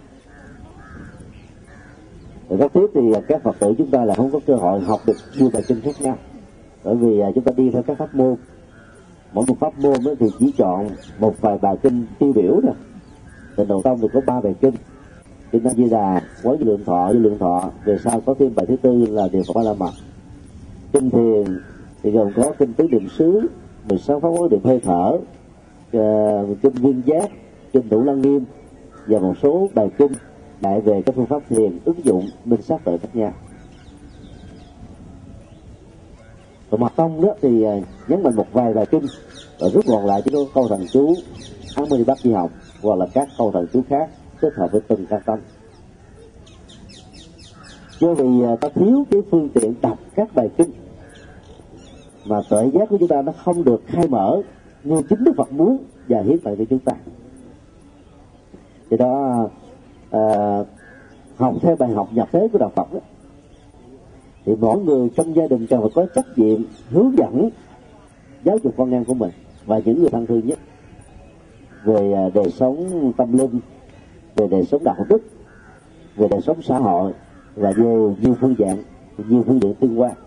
Rồi rất tiếc thì các Phật tử chúng ta là không có cơ hội học được nhiều bài kinh khác nhau, bởi vì chúng ta đi theo các pháp môn. Mỗi một pháp môn thì chỉ chọn một vài bài kinh tiêu biểu thôi. Từ đầu tông thì có 3 bài kinh: Kinh A Di Đà, Quán Vô Lượng Thọ, về sau có thêm bài thứ 4 là Điều Phật A La Mật. Kinh thiền thì gồm có kinh Tứ Niệm Xứ, 16 pháp quán niệm hơi thở, kinh Viên Giác, kinh Thủ Lăng Nghiêm và một số bài kinh đại về các phương pháp thiền ứng dụng minh sát tuệ khác nhau. Còn Mật Tông đó thì nhấn mạnh một vài bài kinh và rút gọn lại chỉ có câu thần chú Áng Mani Bát Di học hoặc là các câu thần chú khác kết hợp với từng căn tâm. Do vì ta thiếu cái phương tiện đọc các bài kinh mà tuệ giác của chúng ta nó không được khai mở như chính Đức Phật muốn và hiến tặng cho chúng ta. Thì đó học theo bài học nhập thế của đạo Phật đó, thì mỗi người trong gia đình cần phải có trách nhiệm hướng dẫn giáo dục con em của mình và những người thân thương nhất về đời sống tâm linh, về đời sống đạo đức, về đời sống xã hội và về nhiều phương diện tương quan.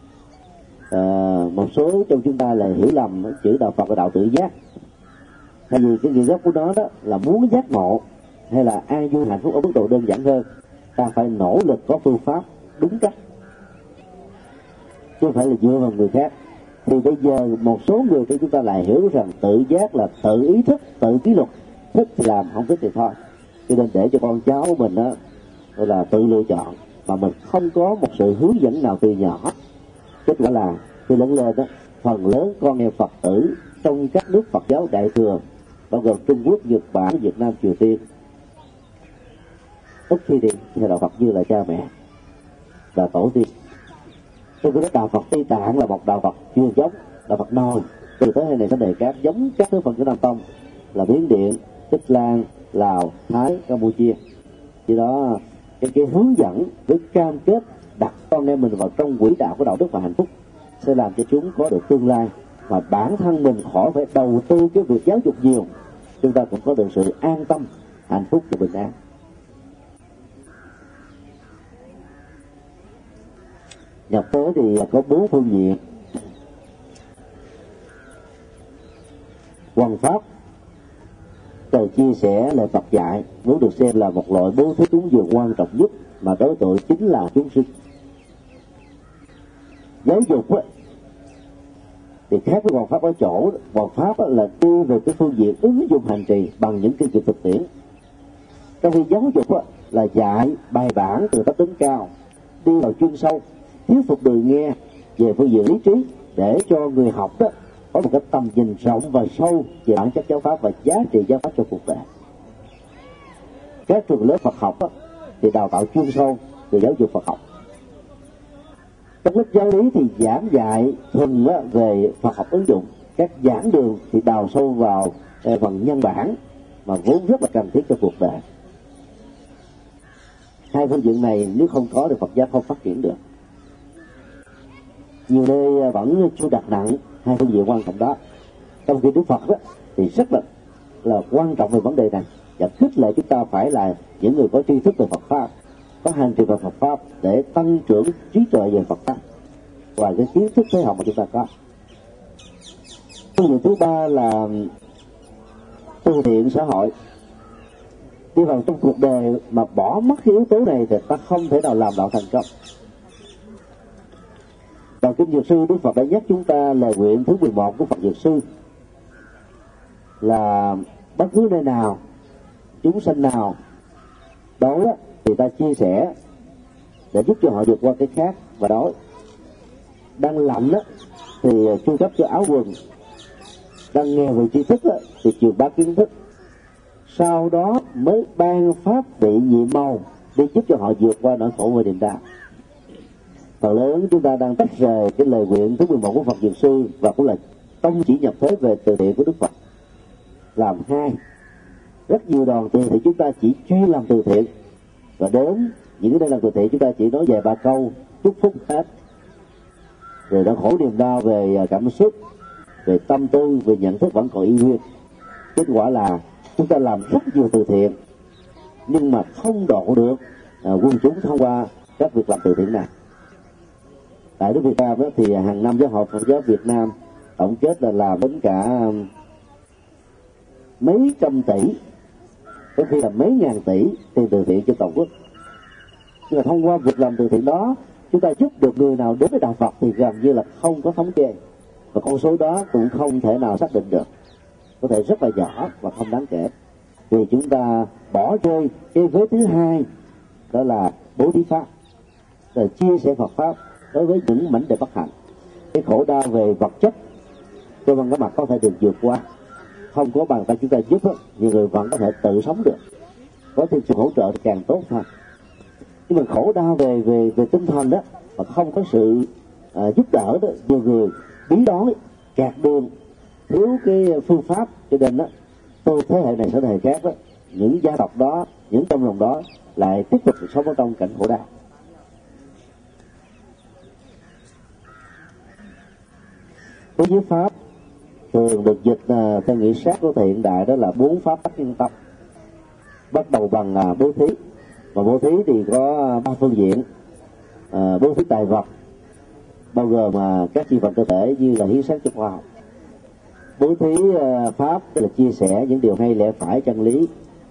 Một số trong chúng ta là hiểu lầm chữ đạo Phật là đạo tự giác, tại vì cái nghĩa gốc của nó đó là muốn giác ngộ hay là an vui hạnh phúc ở mức độ đơn giản hơn, ta phải nỗ lực có phương pháp đúng cách, chứ không phải là dựa vào người khác. Thì bây giờ một số người của chúng ta lại hiểu rằng tự giác là tự ý thức, tự kỷ luật, thích thì làm, không thích thì thôi. Cho nên để cho con cháu của mình đó gọi là tự lựa chọn, mà mình không có một sự hướng dẫn nào từ nhỏ. Kết quả là khi lớn lên đó, phần lớn con em Phật tử trong các nước Phật giáo Đại thừa, bao gồm Trung Quốc, Nhật Bản, Việt Nam, Triều Tiên, ít khi đi theo đạo Phật như là cha mẹ và tổ tiên. Tôi nói đạo Phật Tây Tạng là một đạo Phật chưa giống đạo Phật Nôi. Từ tới này nó đề cáp giống các nước Phật của Nam Tông là Miến Điện, Tích Lan, Lào, Thái, Campuchia. Vì đó cái hướng dẫn với cam kết đặt con em mình vào trong quỹ đạo của đạo đức và hạnh phúc sẽ làm cho chúng có được tương lai, mà bản thân mình khỏi phải đầu tư cái việc giáo dục nhiều, chúng ta cũng có được sự an tâm, hạnh phúc và bình an. Nhập tới thì có 4 phương diện: hoằng pháp, từ chia sẻ lời Phật dạy, muốn được xem là một loại bố thí cúng dường quan trọng nhất, mà đối tượng chính là chúng sinh. Giáo dục á, thì khác với hoằng pháp ở chỗ, hoằng pháp là đi về cái phương diện ứng dụng hành trì bằng những kinh nghiệm thực tiễn, trong khi giáo dục là dạy bài bản từ thấp đến cao, đi vào chuyên sâu, thuyết phục người nghe về phương diện lý trí, để cho người học đó có một cái tầm nhìn rộng và sâu về bản chất giáo pháp và giá trị giáo pháp cho cuộc đời. Các trường lớp Phật học thì đào tạo chuyên sâu về giáo dục Phật học. Trong lớp giáo lý thì giảng dạy thuần về Phật học ứng dụng. Các giảng đường thì đào sâu vào phần nhân bản mà vốn rất là cần thiết cho cuộc đời. Hai phương diện này nếu không có thì Phật giáo không phát triển được. Nhiều nơi vẫn chưa đặt nặng hai phương diện quan trọng đó, trong khi Đức Phật đó thì rất là quan trọng về vấn đề này, và khích lệ chúng ta phải là những người có tri thức về Phật pháp, có hành trì về Phật pháp để tăng trưởng trí tuệ về Phật pháp và cái kiến thức thế học mà chúng ta có. Phương diện thứ ba là từ thiện xã hội. Đi vào trong cuộc đời mà bỏ mất cái yếu tố này thì ta không thể nào làm đạo thành công. Vào Kinh Dược Sư, Đức Phật đã nhắc chúng ta lời nguyện thứ 11 của Phật Dược Sư là bất cứ nơi nào, chúng sanh nào đói thì ta chia sẻ để giúp cho họ vượt qua cái khát và đói. Đang lạnh thì chu cấp cho áo quần, đang nghèo về tri thức thì truyền bá kiến thức, sau đó mới ban pháp vị nhiệm màu để giúp cho họ vượt qua nỗi khổ và niềm đau. Phần lớn chúng ta đang tách rời cái lời nguyện thứ 11 của Phật Dược Sư và cũng là tông chỉ nhập thế về từ thiện của Đức Phật làm hai. Rất nhiều đoàn từ thiện chúng ta chỉ chuyên làm từ thiện, và đến những cái nơi làm từ thiện chúng ta chỉ nói vài ba câu chúc phúc hết, rồi đã khổ niềm đau về cảm xúc, về tâm tư, về nhận thức vẫn còn y nguyên. Kết quả là chúng ta làm rất nhiều từ thiện nhưng mà không độ được quân chúng thông qua các việc làm từ thiện này. Tại nước Việt Nam đó, thì hàng năm giáo hội Phật giáo Việt Nam tổng kết là làm đến cả mấy trăm tỷ, có khi là mấy ngàn tỷ tiền từ thiện cho toàn quốc. Nhưng mà thông qua việc làm từ thiện đó, chúng ta giúp được người nào đến với đạo Phật thì gần như là không có thống kê, và con số đó cũng không thể nào xác định được, có thể rất là nhỏ và không đáng kể, vì chúng ta bỏ rơi cái vế thứ hai, đó là bố thí pháp, rồi chia sẻ Phật pháp đối với những mảnh đời bất hạnh. Cái khổ đau về vật chất cho bằng cái mặt có thể được vượt qua, không có bàn tay chúng ta giúp nhiều người vẫn có thể tự sống được, có thêm sự hỗ trợ thì càng tốt thôi. Nhưng mà khổ đau về tinh thần đó mà không có sự giúp đỡ đó, nhiều người bí đói, kẹt đường, thiếu cái phương pháp, cho nên đó từ thế hệ này sang thế hệ khác đó, những gia tộc đó, những trong lòng đó lại tiếp tục sống ở trong cảnh khổ đau. Đối với pháp thường được dịch theo nghĩa sát của thời hiện đại, đó là 4 pháp tắc nhân tâm. Bắt đầu bằng bố thí, và bố thí thì có 3 phương diện. Bố thí tài vật bao gồm các chi phần cơ thể như là hiến xác cho khoa học. Bố thí pháp tức là chia sẻ những điều hay lẽ phải chân lý.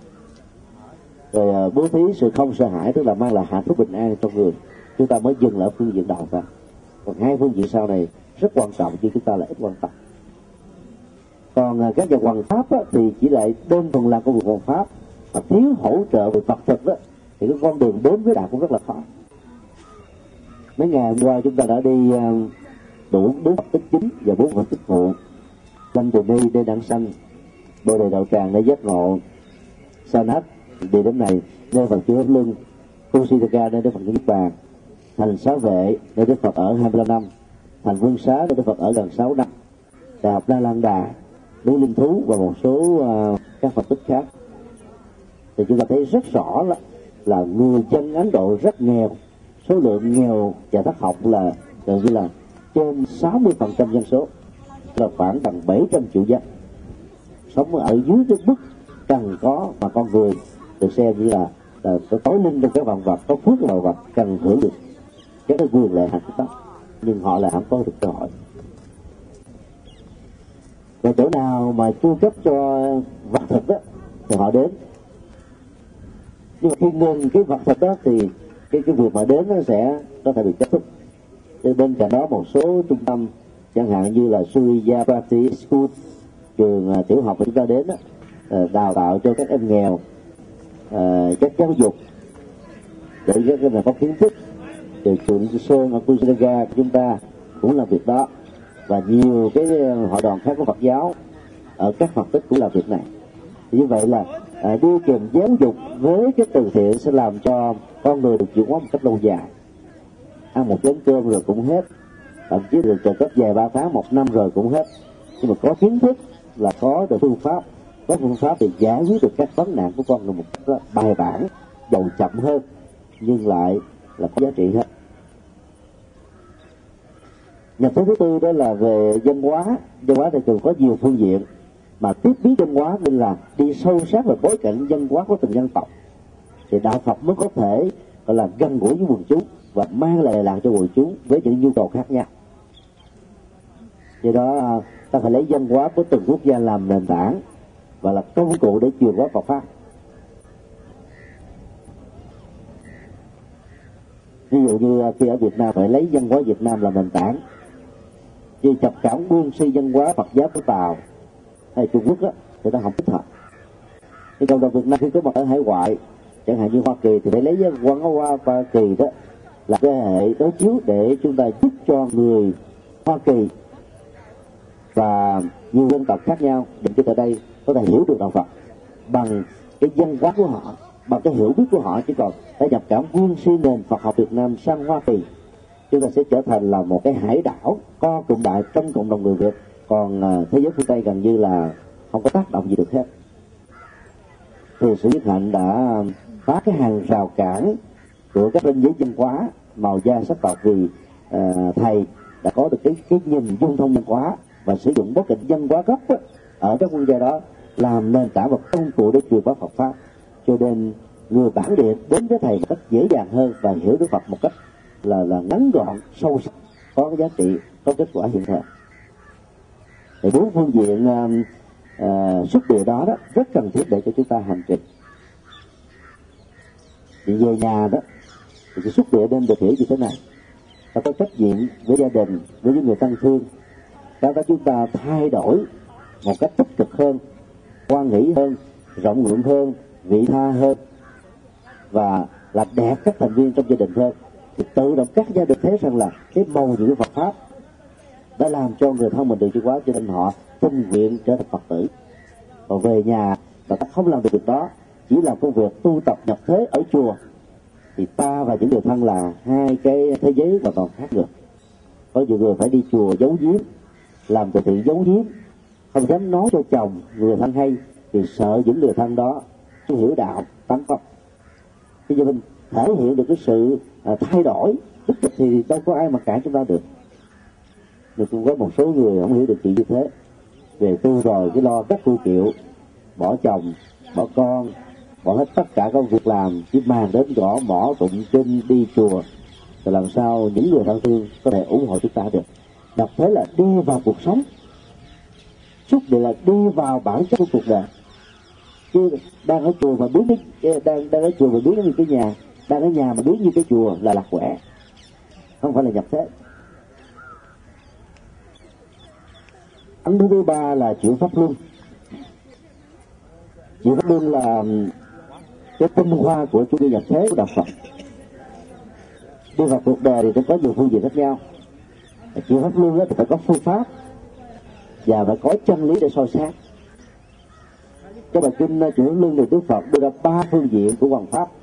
Rồi bố thí sự không sợ hãi, tức là mang lại hạnh phúc bình an cho người. Chúng ta mới dừng lại ở phương diện đầu thôi. Còn hai phương diện sau này rất quan trọng nhưng chúng ta lại ít quan tâm. Còn các nhà hoằng pháp thì chỉ lại đơn thuần làm công việc hoằng pháp, mà thiếu hỗ trợ về vật thực đó thì cái con đường đến với đạo cũng rất là khó. Mấy ngày hôm qua chúng ta đã đi đủ 4 Phật tích chính và 4 Phật tích phụ: Lâm Từ Ni, Đê Đặng Sanh, Bồ Đề Đạo Tràng, Nơi Giác Ngộ, Sa Nát, địa điểm này nơi Phật chứa lưng, Kusitaka nơi Đức Phật Niết Bàn, thành Xá Vệ nơi Đức Phật ở 25 năm, thành Vương Xá nơi Đức Phật ở gần 6 năm, Đại học La Lan Đà, núi Linh Thú và một số các Phật tích khác. Thì chúng ta thấy rất rõ là người dân Ấn Độ rất nghèo, số lượng nghèo và thất học là gần như là trên 60% dân số, là khoảng gần 700 triệu dân sống ở dưới cái mức cần có mà con người được xem như là tối linh trong cái vạn vật, có phước vào vật cần hưởng được các cái quyền lệ hạnh phúc đó, nhưng họ lại không có được cơ hội. Và chỗ nào mà chu cấp cho vật thực đó thì họ đến, nhưng mà khi ngừng cái vật thực đó thì cái việc mà đến nó sẽ có thể bị kết thúc. Bên cạnh đó một số trung tâm chẳng hạn như là Surya Bhakti School, trường tiểu học mà chúng ta đến đó, đào tạo cho các em nghèo các giáo dục để các em có kiến thức. Từ trường Sơn ở Kusinaga của chúng ta cũng làm việc đó, và nhiều cái hội đoàn khác của Phật giáo ở các Phật tích cũng làm việc này. Thì như vậy là đi kèm giáo dục với cái từ thiện sẽ làm cho con người được chuyển hóa một cách lâu dài. Ăn một chén cơm rồi cũng hết, thậm chí được trợ cấp vài 3 tháng 1 năm rồi cũng hết. Nhưng mà có kiến thức là có được phương pháp, có phương pháp thì giải quyết được các vấn nạn của con người một cách bài bản, dầu chậm hơn nhưng lại là có giá trị hết. Nhập thế thứ tư đó là về văn hóa. Văn hóa thì thường có nhiều phương diện, mà tiếp biến văn hóa nên là đi sâu sát vào bối cảnh văn hóa của từng dân tộc, thì đạo Phật mới có thể gọi là gần gũi với quần chúng và mang lại lạc cho quần chúng với những nhu cầu khác nhau. Do đó ta phải lấy văn hóa của từng quốc gia làm nền tảng và là công cụ để truyền bá Phật pháp. Ví dụ như khi ở Việt Nam phải lấy văn hóa Việt Nam làm nền tảng, như chập cảm nguyên si văn hóa Phật giáo của Tàu hay Trung Quốc đó, thì ta không thích hợp. Thì cộng đồng Việt Nam khi có mặt ở hải ngoại, chẳng hạn như Hoa Kỳ, thì phải lấy văn hóa Hoa Kỳ đó là cái hệ đối chiếu để chúng ta giúp cho người Hoa Kỳ và nhiều dân tộc khác nhau định cư tại đây có thể hiểu được đạo Phật bằng cái văn hóa của họ, bằng cái hiểu biết của họ. Chứ còn phải nhập cảm nguyên si nền Phật học Việt Nam sang Hoa Kỳ, chúng ta sẽ trở thành là một cái hải đảo co cụm đại trong cộng đồng người Việt, còn thế giới phương Tây gần như là không có tác động gì được hết. Thì sự Nhất Hạnh đã phá cái hàng rào cản của các ranh giới văn hóa, màu da, sắc tộc, vì thầy đã có được cái nhìn dung thông văn hóa và sử dụng bối cảnh văn hóa gốc ở các quốc gia đó làm nền tảng và công cụ để truyền bá Phật pháp, cho nên người bản địa đến với thầy một cách dễ dàng hơn và hiểu được Phật một cách là ngắn gọn, sâu sắc, có cái giá trị, có kết quả hiện thời. Thì 4 phương diện xúc địa đó rất cần thiết để cho chúng ta hành trình. Thì về nhà đó thì cái xúc địa nên được hiểu như thế này: ta có trách nhiệm với gia đình, với những người thân thương, ta chúng ta thay đổi một cách tích cực hơn, hoan hỷ hơn, rộng lượng hơn, vị tha hơn, và làm đẹp các thành viên trong gia đình hơn, thì tự động các gia đình thấy rằng là cái màu những Phật pháp đã làm cho người thân mình được chuyển hóa, cho nên họ tình nguyện trở thành Phật tử. Còn về nhà mà ta không làm được việc đó, chỉ làm công việc tu tập nhập thế ở chùa, thì ta và những người thân là hai cái thế giới hoàn toàn khác được. Có nhiều người phải đi chùa giấu giếm, làm từ thiện giấu giếm, không dám nói cho chồng người thân hay, vì sợ những người thân đó chưa hiểu đạo tấn công. Bây giờ mình thể hiện được cái sự thay đổi tích cực thì đâu có ai mà cản chúng ta được. Nhưng cũng có một số người không hiểu được chuyện như thế, về tu rồi cái lo các tu kiệu, bỏ chồng, bỏ con, bỏ hết tất cả công việc làm, chỉ mang đến gõ mỏ tụng kinh, đi chùa, thì làm sao những người thân thương có thể ủng hộ chúng ta được. Đọc thế là đi vào cuộc sống, xúc địa là đi vào bản chất của cuộc đời. Chứ đang ở chùa mà biến đang ở chùa mà biến như cái nhà, đang ở nhà mà biến như cái chùa là lạc quẻ, không phải là nhập thế. Ấn thứ 3 là chuyển pháp luân. Chuyển pháp luân là cái tinh hoa của chủ nghĩa nhập thế của đạo Phật. Đi vào cuộc đời thì nó có nhiều phương diện khác nhau. Chịu pháp luân thì phải có phương pháp và phải có chân lý để soi sáng. Cái bài kinh chủ hướng luân thì Đức Phật đưa ra 3 phương diện của hoằng pháp: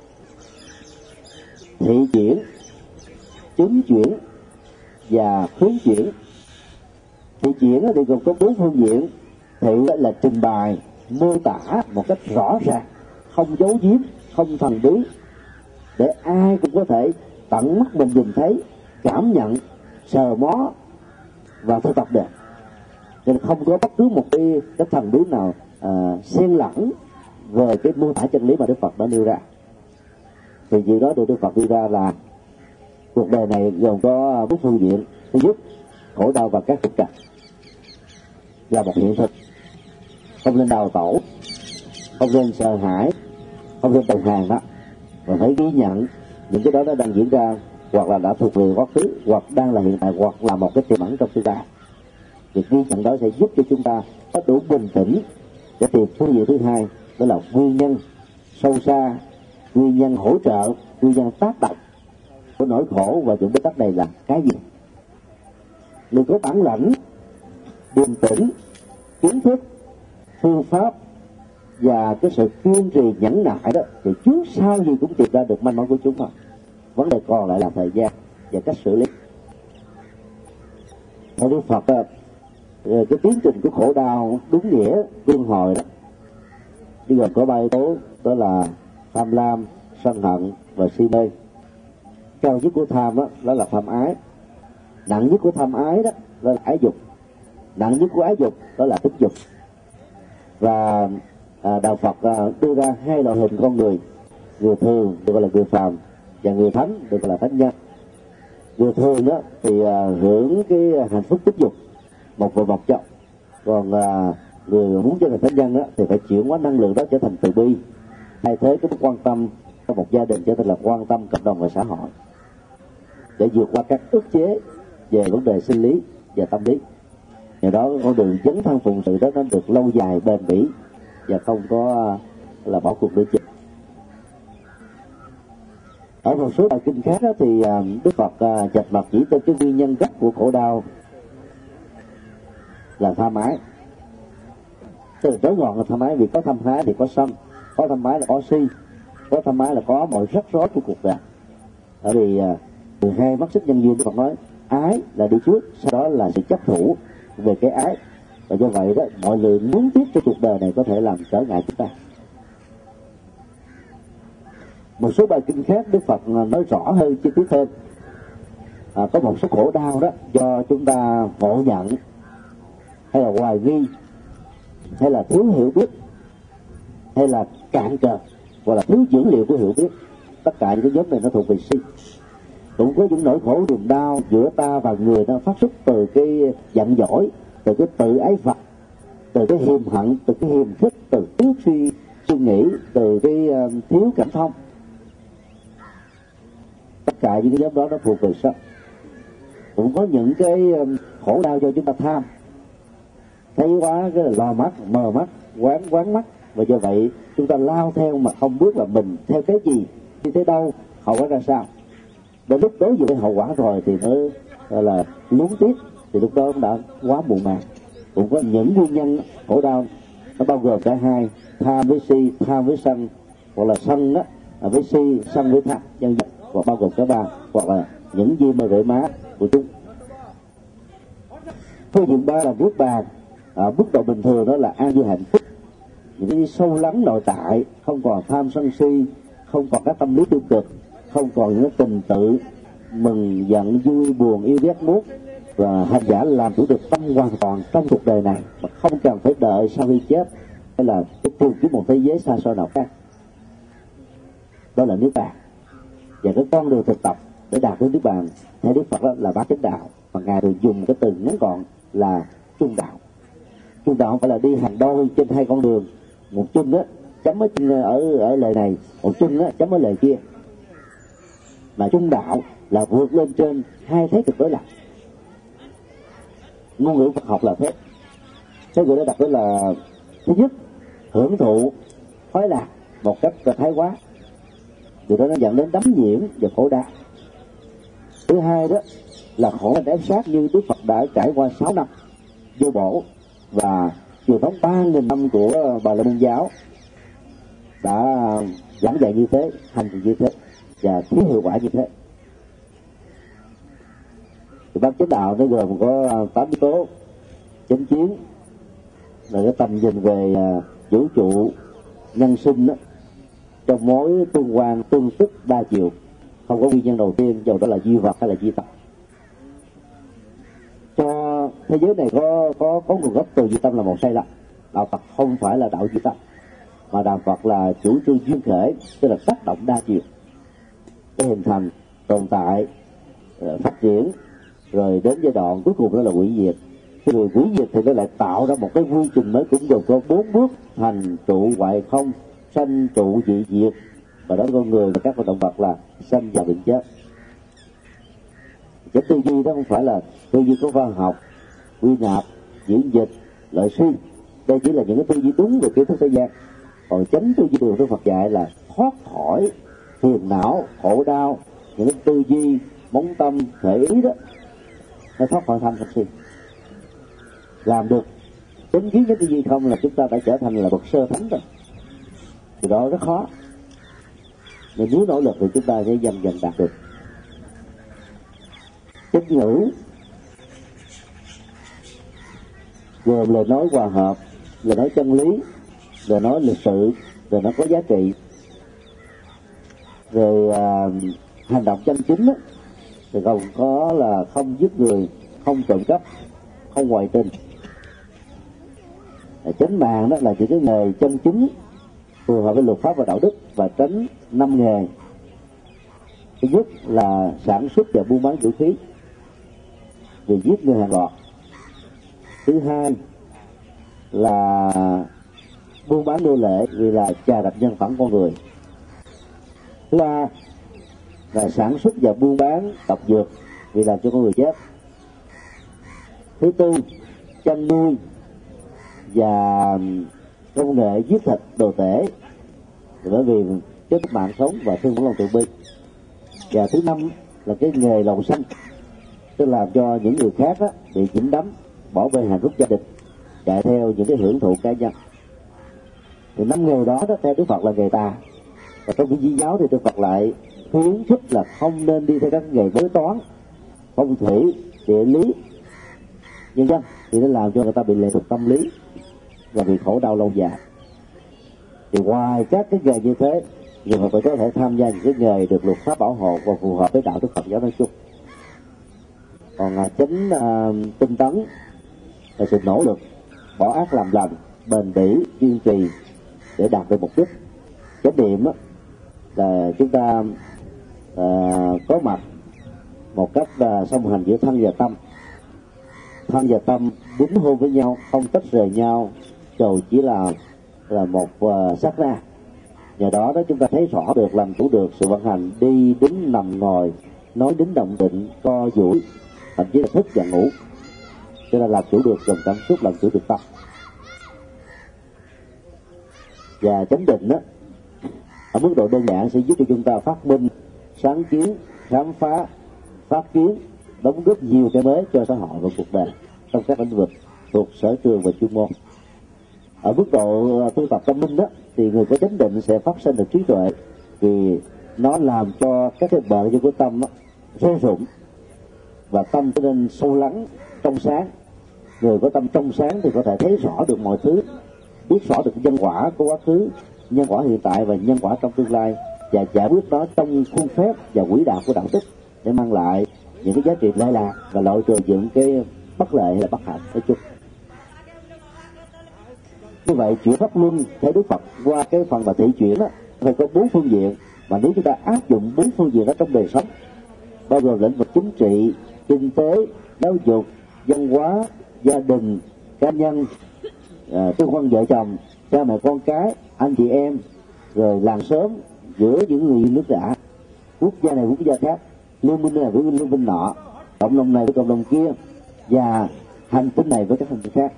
thị chuyển, chứng chuyển và khuyến chuyển. Thị chuyển thì gồm có 4 phương diện. Thị là trình bày, mô tả một cách rõ ràng, không giấu giếm, không thần bí, để ai cũng có thể tận mắt mình nhìn thấy, cảm nhận, sờ mó và thực tập được. Nên không có bất cứ một cái thần bí nào xen lẫn về cái mô tả chân lý mà Đức Phật đã nêu ra. Thì điều đó được Đức Phật đưa ra là cuộc đời này gồm có 4 phương diện. Thứ nhất, khổ đau và các trục trặc là một hiện thực, không nên đào tổ, không nên sợ hãi, không nên đồng hàng đó, và phải ghi nhận những cái đó nó đang diễn ra, hoặc là đã thuộc về quá khứ, hoặc đang là hiện tại, hoặc là một cái tiềm ẩn trong tương lai. Việc ghi nhận đó sẽ giúp cho chúng ta có đủ bình tĩnh để tìm phương diện thứ hai, đó là nguyên nhân sâu xa, nguyên nhân hỗ trợ, nguyên nhân tác động của nỗi khổ và những bế tắc này là cái gì. Người có bản lãnh, điềm tĩnh, kiến thức, phương pháp và cái sự kiên trì nhẫn nại đó, thì trước sau gì cũng tìm ra được manh mối của chúng. Vấn đề còn lại là thời gian và cách xử lý. Theo Đức Phật, cái tiến trình của khổ đau đúng nghĩa luân hồi đó bây giờ có 3 yếu tố, đó là tham lam, sân hận và si mê. Cao nhất của tham đó là tham ái, nặng nhất của tham ái đó là ái dục, nặng nhất của ái dục đó là tính dục. Và đạo Phật đưa ra 2 loại hình con người: người thường được gọi là người phàm, và người thánh được gọi là thánh nhân. Người thường đó thì hưởng cái hạnh phúc tính dục một vợ một chồng, còn người muốn trở thành thánh nhân đó thì phải chuyển hóa năng lượng đó trở thành từ bi, thay thế cái quan tâm trong một gia đình trở thành là quan tâm cộng đồng và xã hội, để vượt qua các ức chế về vấn đề sinh lý và tâm lý. Nhờ đó con đường dấn thân phụng sự đó nó được lâu dài, bền bỉ và không có là bỏ cuộc nữa chứ. Ở một số bài kinh khác đó thì Đức Phật chạch mặt chỉ tên cái nguyên nhân gốc của khổ đau là tham ái. Từ tối gọn là tham ái, vì có tham ái thì có sân, có tham ái là có si, có tham ái là có mọi rắc rối của cuộc đời. Bởi vì 12 mắt xích nhân duyên, Đức Phật nói ái là đi trước, sau đó là sự chấp thủ về cái ái, và do vậy đó mọi lượng muốn tiếp cho cuộc đời này có thể làm trở ngại chúng ta. Một số bài kinh khác Đức Phật nói rõ hơn, chi tiết hơn. Có một số khổ đau đó do chúng ta ngộ nhận, hay là hoài nghi, hay là thiếu hiểu biết, hay là cạn cợt, hoặc là thiếu dữ liệu của hiểu biết. Tất cả những cái nhóm này nó thuộc về si. Cũng có những nỗi khổ niềm đau giữa ta và người nó phát xuất từ cái giận dỗi, từ cái tự ái Phật, từ cái hiềm hận, từ cái hiềm khích, từ thiếu suy nghĩ, từ cái thiếu cảm thông. Tất cả những cái nhóm đó nó thuộc về sắc. Cũng có những cái khổ đau do chúng ta tham, thấy quá cái là lò mắt, mờ mắt, quán mắt, và do vậy chúng ta lao theo mà không biết là mình theo cái gì, đi tới đâu, hậu quả ra sao. Đến lúc đối diện với hậu quả rồi thì nó là lún tiếc, thì lúc đó đã quá muộn màng. Cũng có những nguyên nhân khổ đau nó bao gồm cả hai: tham với si, tham với sân, hoặc là sân đó với si, sân với tham, nhân vật, hoặc bao gồm cả ba, hoặc là những gì mà rễ má của chúng. Phương diện 3 là niết bàn. Ở mức độ bình thường đó là an vui hạnh phúc, những cái sâu lắng nội tại, không còn tham sân si, không còn các tâm lý tiêu cực, không còn những tình tự mừng giận vui buồn yêu ghét muốn, và hành giả làm chủ được tâm hoàn toàn trong cuộc đời này mà không cần phải đợi sau khi chết hay là tìm kiếm một thế giới xa xôi nào khác. Đó là niết bàn. Và cái con đường thực tập để đạt đến niết bàn theo Đức Phật đó là bát chánh đạo, và ngài thường dùng cái từ ngắn gọn là trung đạo. Trung đạo không phải là đi hàng đôi trên hai con đường, một chân đó chấm ở lời này, một chân đó chấm ở lời kia, mà trung đạo là vượt lên trên hai thế cực đối lập. Ngôn ngữ Phật học là thế. Thế gọi đặt đó là thứ nhất, hưởng thụ khoái lạc một cách thái quá, Điều đó nó dẫn đến đắm nhiễm và khổ đau. Thứ hai đó là khổ đau ép sát, như Đức Phật đã trải qua 6 năm vô bổ và truyền thống 3.000 năm của Bà La Môn giáo đã giảng dạy như thế, hành trì như thế và thiếu hiệu quả như thế. Thì bát chánh đạo nó gồm có 8 yếu tố: chánh kiến là cái tầm nhìn về vũ trụ nhân sinh đó, trong mối tương quan tương tức đa chiều, không có nguyên nhân đầu tiên, dầu đó là duy vật hay là duy tâm. Cho thế giới này có nguồn gốc từ duy tâm là một sai lầm. Đạo Phật không phải là đạo duy tâm, mà đạo Phật là chủ trương duyên khởi, tức là tác động đa chiều, cái hình thành, tồn tại, phát triển, rồi đến giai đoạn cuối cùng đó là hủy diệt. Khi rồi hủy diệt thì nó lại tạo ra một cái quy trình mới, cũng gồm có 4 bước: thành trụ hoại không, sanh trụ dị diệt, và đó con người và các con động vật là sanh và bệnh chết. Cái tư duy đó không phải là tư duy của khoa học, quy nạp, diễn dịch, lợi suy. Đây chỉ là những cái tư duy đúng về kiến thức thế gian. Còn chánh tư duy đường của Phật dạy là thoát khỏi phiền não, khổ đau, những cái tư duy bóng tâm, thể ý đó, nó thoát khỏi tham sân si. Làm được chánh kiến cái tư duy không là chúng ta đã trở thành là bậc sơ thánh rồi. Thì đó rất khó, nên nếu nỗ lực thì chúng ta sẽ dần dần đạt được. Chánh ngữ gồm lời nói hòa hợp, lời nói chân lý, lời nói lịch sự, lời nói có giá trị. Rồi hành động chân chính đó, thì gồm có là không giết người, không trộm cắp, không ngoại tình. Chánh mạng đó là những cái nghề chân chính phù hợp với luật pháp và đạo đức, và tránh 5 nghề. Thứ nhất là sản xuất và buôn bán vũ khí vì giết người hàng loạt. Thứ hai là buôn bán nô lệ vì là chà đạp nhân phẩm con người. Thứ ba là sản xuất và buôn bán độc dược vì làm cho con người chết. Thứ tư, chăn nuôi và công nghệ giết thịt đồ tể, bởi vì chất mạng sống và thương của lòng từ bi. Và thứ năm là cái nghề lầu xanh, tức là làm cho những người khác đó bị nhiễm đắm, bỏ bê hạnh phúc gia đình, chạy theo những cái hưởng thụ cá nhân. Thì 5 nghề đó theo Đức Phật là nghề tà. Và trong cái Di giáo thì Đức Phật lại khuyến khích là không nên đi theo các nghề bói toán, phong thủy, địa lý, nhân dân, thì nó làm cho người ta bị lệ thuộc tâm lý và bị khổ đau lâu dài. Thì ngoài các cái nghề như thế, người Phật phải có thể tham gia những cái nghề được luật pháp bảo hộ và phù hợp với đạo đức Phật giáo nói chung. Còn chánh tinh tấn là sự nỗ lực bỏ ác làm lành, bền bỉ, kiên trì để đạt được mục đích. Chánh niệm là chúng ta có mặt một cách song hành giữa thân và tâm. Thân và tâm đính hôn với nhau, không tách rời nhau, dù chỉ là một sát na. Nhờ đó chúng ta thấy rõ được, làm chủ được sự vận hành đi, đứng, nằm, ngồi, nói đến động định, co duỗi, thậm chí là thức và ngủ. Cho nên làm chủ được dòng cảm xúc, làm chủ được tâm. Và chánh định đó, ở mức độ đơn giản sẽ giúp cho chúng ta phát minh, sáng kiến, khám phá, phát kiến, đóng góp nhiều cái mới cho xã hội và cuộc đời trong các lĩnh vực thuộc sở trường và chuyên môn. Ở mức độ tu tập tâm linh đó, thì người có chánh định sẽ phát sinh được trí tuệ, vì nó làm cho các cái bờ của tâm rơi rụng và tâm trở nên sâu lắng, trong sáng. Người có tâm trong sáng thì có thể thấy rõ được mọi thứ, biết rõ được nhân quả của quá khứ, nhân quả hiện tại và nhân quả trong tương lai, và giải quyết nó trong khuôn phép và quỹ đạo của đạo đức để mang lại những cái giá trị lệ lạc và loại trừ những cái bất lợi hay là bất hạnh nói chung. Như vậy chuyển pháp luân theo Đức Phật qua cái phần mà thị chuyển đó phải có 4 phương diện, mà nếu chúng ta áp dụng 4 phương diện đó trong đời sống, bao gồm lĩnh vực chính trị, kinh tế, giáo dục, văn hóa, gia đình, cá nhân, tương quan vợ chồng, cha mẹ con cái, anh chị em, rồi làng xóm, giữa những người nước lạ, quốc gia này quốc gia khác, liên minh này với liên minh nọ, cộng đồng này với cộng đồng kia, và hành tinh này với các hành tinh khác,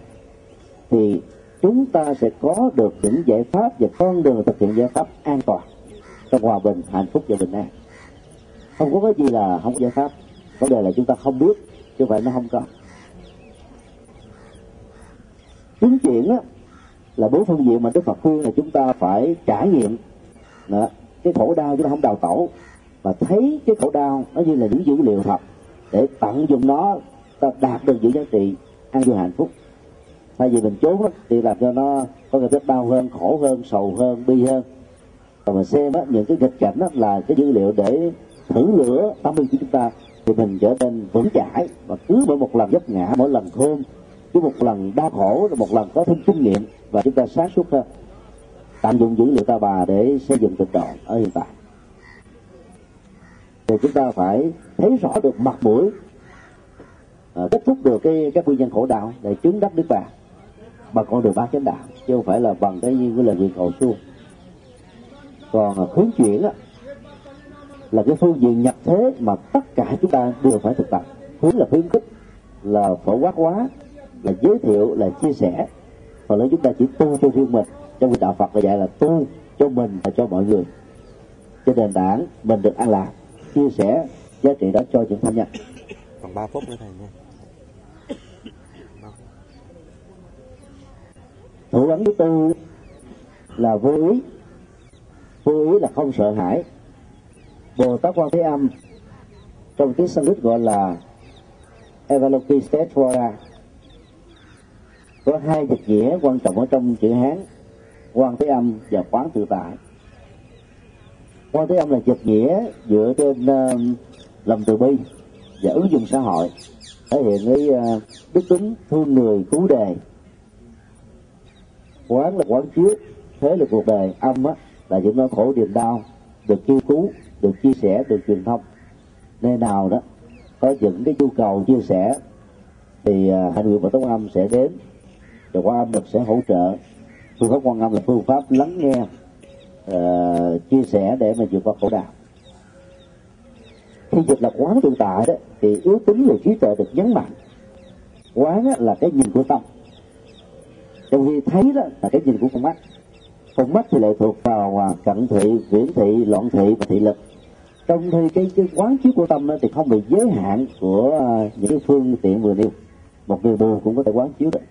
thì chúng ta sẽ có được những giải pháp và con đường thực hiện giải pháp an toàn trong hòa bình, hạnh phúc và bình an. Không có cái gì là không có giải pháp, vấn đề là chúng ta không biết chứ không phải nó không có. Tiến triển á, là bốn phương diện mà Đức Phật khuyên là chúng ta phải trải nghiệm. Đó. Cái khổ đau chúng ta không đào tẩu, mà thấy cái khổ đau nó như là những dữ liệu thật, để tận dụng nó, ta đạt được những giá trị an vui hạnh phúc. Thay vì mình trốn thì làm cho nó có cảm giác đau hơn, khổ hơn, sầu hơn, bi hơn. Còn mình xem những cái nghịch cảnh là cái dữ liệu để thử lửa tâm linh của chúng ta, thì mình trở nên vững chãi, và cứ mỗi một lần vấp ngã, mỗi lần khôn, cứ một lần đau khổ, rồi một lần có thêm kinh nghiệm, và chúng ta sáng suốt hơn, tận dụng dữ liệu ta bà để xây dựng tình đoạn ở hiện tại. Thì chúng ta phải thấy rõ được mặt mũi, kết thúc được các nguyên nhân khổ đau để chứng đắc Đức Bà bằng con đường bát chánh đạo, chứ không phải là bằng cái lời nguyện cầu suông. Còn khuyến chuyển là cái phương diện nhập thế mà tất cả chúng ta đều phải thực tập. Khuyến là khuyến khích, là phổ quát hóa, là giới thiệu, là chia sẻ. Phần lớn chúng ta chỉ tu cho riêng mình. Trong đạo Phật là dạy là tu cho mình và cho mọi người, trên nền tảng mình được an lạc, chia sẻ giá trị đó cho những thân nhân. Còn 3 phút nữa thầy nha. Thủ ấn thứ tư là vô ý. Vô ý là không sợ hãi. Bồ Tát Quan Thế Âm trong tiếng Sanskrit gọi là Avalokiteshvara. Có hai dịch nghĩa quan trọng ở trong chữ Hán: Quan Thế Âm và Quán Tự Tại. Quan Thế Âm là dịch nghĩa dựa trên lòng từ bi và ứng dụng xã hội, thể hiện cái đức tính thương người cứu đề. Quán là quán chiếu, thế là cuộc đời. Âm là những nỗi khổ niềm đau được cứu cứu, được chia sẻ, được truyền thông. Nơi nào đó có những cái nhu cầu chia sẻ thì hạnh nguyện Bồ Tát Quan Âm sẽ đến, rồi Quan Âm được sẽ hỗ trợ. Phương pháp Quan Âm là phương pháp lắng nghe, chia sẻ để mà vượt qua khổ đau. Khi dịch là quán tự tại đó thì yếu tính về trí tuệ được nhấn mạnh. Quán là cái nhìn của tâm, trong khi thấy đó là cái nhìn của con mắt. Con mắt thì lệ thuộc vào cận thị, viễn thị, loạn thị và thị lực. Trong khi cái quán chiếu của tâm đó thì không bị giới hạn của những cái phương tiện vừa nêu. Một người mù cũng có thể quán chiếu được,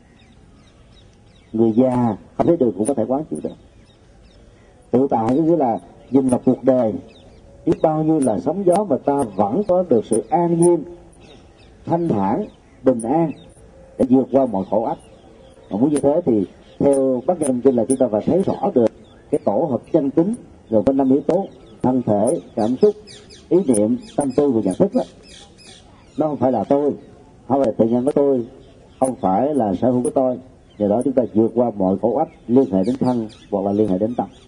người già không thấy đường cũng có thể quán chiếu được. Tự tại có nghĩa là nhìn vào cuộc đời, biết bao nhiêu là sóng gió mà ta vẫn có được sự an nhiên, thanh thản, bình an để vượt qua mọi khổ ách. Mà muốn như thế thì theo Bát Nhân Kinh là chúng ta phải thấy rõ được cái tổ hợp chân tính gồm có 5 yếu tố: thân thể, cảm xúc, ý niệm, tâm tư và nhận thức đó. Nó không phải là tôi, không phải là tự nhiên của tôi, không phải là sở hữu của tôi. Nhờ đó chúng ta vượt qua mọi khổ ách liên hệ đến thân hoặc là liên hệ đến tâm.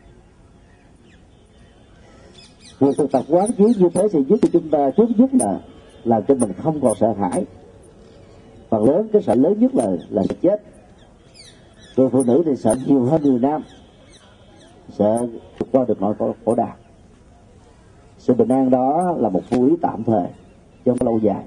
Việc thực tập quán chiếu như thế sẽ giúp cho chúng ta trước nhất là làm cho mình không còn sợ hãi. Phần lớn cái sợ lớn nhất là sợ chết. Người phụ nữ thì sợ nhiều hơn người nam, sợ vượt qua được nỗi khổ đau. Sự bình an đó là một vô ý tạm thời, chứ không lâu dài.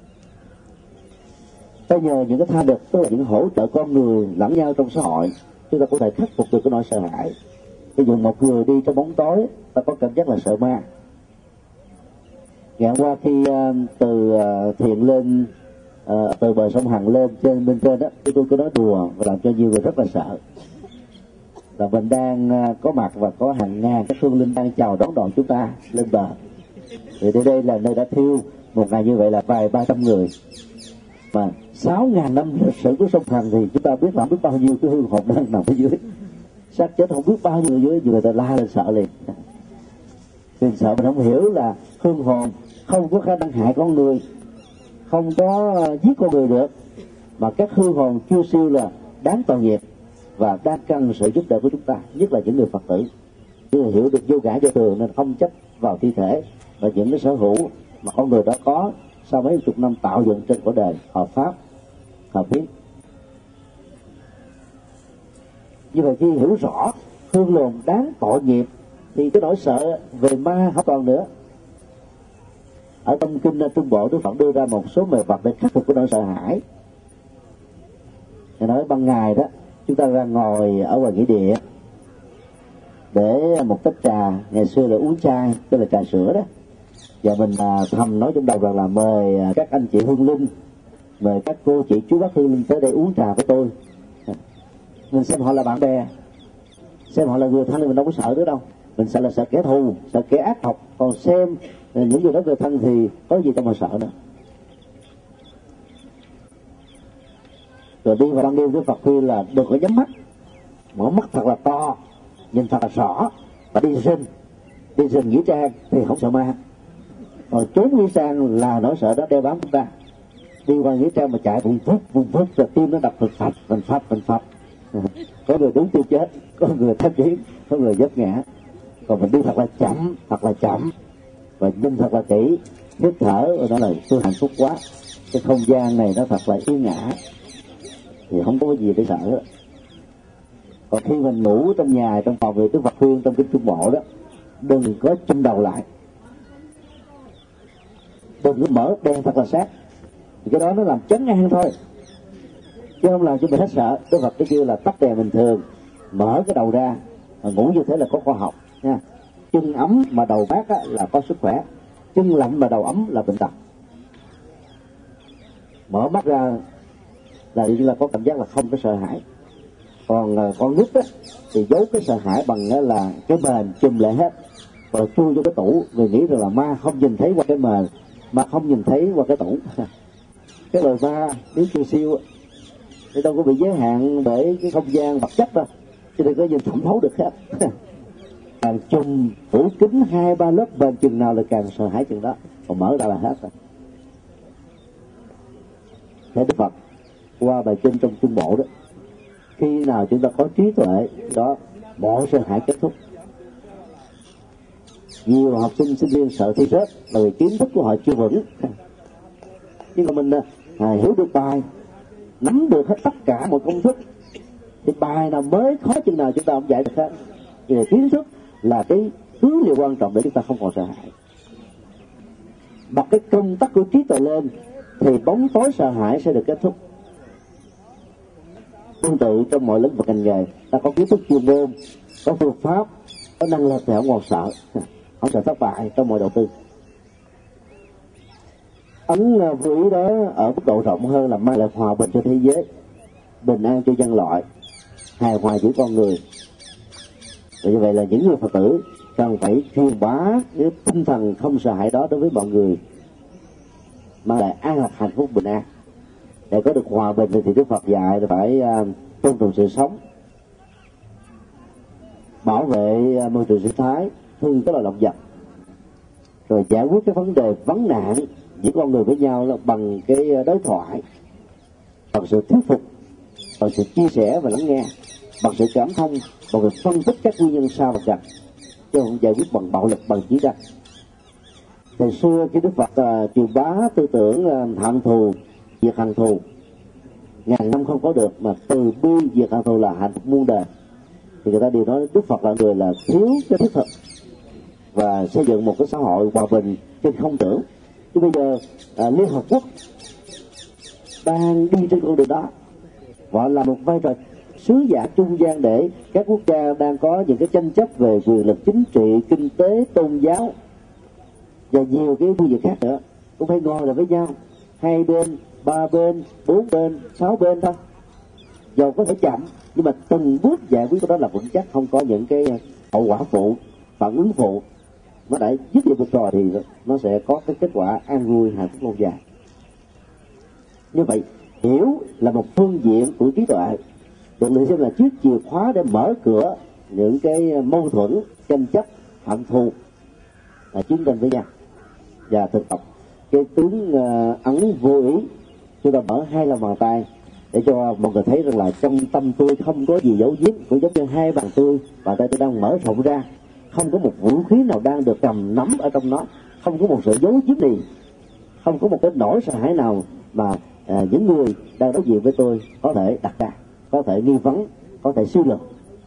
Ta nhờ những cái tha lực, tức là những hỗ trợ con người lẫn nhau trong xã hội, chúng ta có thể khắc phục được cái nỗi sợ hãi. Ví dụ một người đi trong bóng tối, ta có cảm giác là sợ ma. Ngày hôm qua khi từ Thiện lên từ bờ sông Hằng lên bên trên đó, tôi có nói đùa và làm cho nhiều người rất là sợ. Và mình đang có mặt và có hàng ngàn các hương linh đang chào đón đoàn chúng ta lên bờ. Thì đây là nơi đã thiêu một ngày như vậy là vài 300 người. Mà 6.000 năm lịch sử của sông Hằng thì chúng ta biết là biết bao nhiêu cái hương hồn đang nằm ở dưới. Xác chết không biết bao nhiêu dưới, người ta la lên sợ liền. Mình sợ mình không hiểu là hương hồn không có khả năng hại con người, không có giết con người được, mà các hương hồn chưa siêu là đáng tội nghiệp và đang cần sự giúp đỡ của chúng ta, nhất là những người Phật tử. Chứ hiểu được vô ngã vô thường nên không chấp vào thi thể và những cái sở hữu mà con người đó có sau mấy chục năm tạo dựng trên cõi đời hợp pháp, hợp hiến. Như vậy khi hiểu rõ hương hồn đáng tội nghiệp thì cái nỗi sợ về ma không còn nữa. Ở trong kinh Trung Bộ, Đức Phật đưa ra một số mẹo vật để khắc phục cái nỗi sợ hãi. Thì nói ban ngày đó chúng ta ra ngồi ở ngoài nghĩa địa, để một tách trà, ngày xưa là uống chai, tức là trà sữa đó, và mình thầm nói trong đầu rằng là mời các anh chị hương linh, mời các cô chị chú bác hương linh tới đây uống trà với tôi. Mình xem họ là bạn bè, xem họ là người thân thì mình đâu có sợ nữa đâu. Mình sợ là sợ kẻ thù, sợ kẻ ác học. Còn xem những người đó người thân thì có gì đâu mà sợ nữa. Rồi đi vào ban đêm, Đức Phật khuyên là đừng có nhắm mắt, mở mắt thật là to, nhìn thật là rõ, và đi rình nghĩa trang thì không sợ ma. Còn trốn nghĩa trang là nỗi sợ đó đeo bám chúng ta. Đi qua nghĩa trang mà chạy vùng vút rồi tim nó đập phình phập. Có người đúng tiêu chết, có người thất chiến, có người vấp ngã. Còn mình đi thật là chậm và nhìn thật là kỹ, hít thở, rồi đó là tôi hạnh phúc quá. Cái không gian này nó thật là yên ả, thì không có gì để sợ đó. Còn khi mình ngủ trong nhà, trong phòng, thì Đức Phật khuyên trong kinh Trung Bộ đó, đừng có chum đầu lại, đừng có mở đèn thật là sáng, thì cái đó nó làm chấn an thôi, chứ không làm cho mình hết sợ. Đức Phật cái kêu là tắt đèn bình thường, mở cái đầu ra, ngủ như thế là có khoa học nha. Chân ấm mà đầu mát là có sức khỏe, chân lạnh mà đầu ấm là bệnh tật. Mở mắt ra là có cảm giác là không có sợ hãi. Còn con nít thì giấu cái sợ hãi bằng là cái mền chùm lại hết, rồi chui vô cái tủ, người nghĩ rằng là ma không nhìn thấy qua cái mền, ma không nhìn thấy qua cái tủ. Cái lời ma nếu siêu thì đâu có bị giới hạn bởi cái không gian vật chất đâu, cho nên có nhìn thẩm thấu được hết. Càng chùm phủ kính 2-3 lớp bền chừng nào là càng sợ hãi chừng đó, còn mở ra là hết rồi. Thế Đức Phật qua bài kinh trong Trung Bộ đó, khi nào chúng ta có trí tuệ đó, mọi sợ hãi kết thúc. Nhiều học sinh sinh viên sợ thi rớt là vì kiến thức của họ chưa vững, nhưng mà mình hiểu được bài, nắm được hết tất cả mọi công thức, thì bài nào mới khó chừng nào chúng ta không giải được hết. Vì kiến thức là cái thứ điều quan trọng để chúng ta không còn sợ hãi. Đặt cái công tắc của trí tuệ lên thì bóng tối sợ hãi sẽ được kết thúc. Tương tự trong mọi lĩnh vực ngành nghề, ta có kiến thức chuyên môn, có phương pháp, có năng lực thì không còn sợ, không sợ thất bại trong mọi đầu tư. Ấn vô ý đó ở mức độ rộng hơn là mang lại hòa bình cho thế giới, bình an cho nhân loại, hài hòa giữa con người. Vì vậy là những người Phật tử cần phải truyền bá cái tinh thần không sợ hãi đó đối với mọi người, mang lại an lạc, hạnh phúc, bình an. Để có được hòa bình thì Đức Phật dạy là phải tôn trọng sự sống, bảo vệ môi trường sinh thái, thương các loài động vật, rồi giải quyết cái vấn đề vấn nạn giữa con người với nhau là bằng cái đối thoại, bằng sự thuyết phục, bằng sự chia sẻ và lắng nghe, bằng sự cảm thông, bằng việc phân tích các nguyên nhân sau vật chất, chứ không giải quyết bằng bạo lực, bằng chiến tranh. Thời xưa khi Đức Phật truyền bá tư tưởng hận thù diệt hận thù, ngàn năm không có được, mà từ bi diệt hận thù là hạnh phúc muôn đời, thì người ta đều nói Đức Phật là người là thiếu cái thiết thực và xây dựng một cái xã hội hòa bình trên không tưởng. Chứ bây giờ Liên Hợp Quốc đang đi trên con đường đó, gọi là một vai trò sứ giả trung gian để các quốc gia đang có những cái tranh chấp về quyền lực chính trị, kinh tế, tôn giáo và nhiều cái phương diện khác nữa, cũng phải ngồi lại với nhau, 2 bên, 3 bên, 4 bên, 6 bên thôi. Dầu có thể chậm, nhưng mà từng bước giải quyết của đó là vững chắc, không có những cái hậu quả phụ, phản ứng phụ. Nó đã dứt điểm được rồi thì nó sẽ có cái kết quả an vui, hạnh phúc lâu dài. Như vậy, hiểu là một phương diện của trí tuệ, được lựa xem là chiếc chìa khóa để mở cửa những cái mâu thuẫn, tranh chấp, hận thù, chiến tranh với nhau. Và thực tập cái tướng ấn vô ý, chúng ta mở 2 lòng bàn tay để cho mọi người thấy rằng là trong tâm tôi không có gì giấu giếm, cũng giống như 2 bàn tay tôi đang mở rộng ra, không có một vũ khí nào đang được cầm nắm ở trong nó, không có một sự giấu giếm gì, không có một cái nỗi sợ hãi nào mà những người đang đối diện với tôi có thể đặt ra, có thể nghi vấn, có thể suy luận.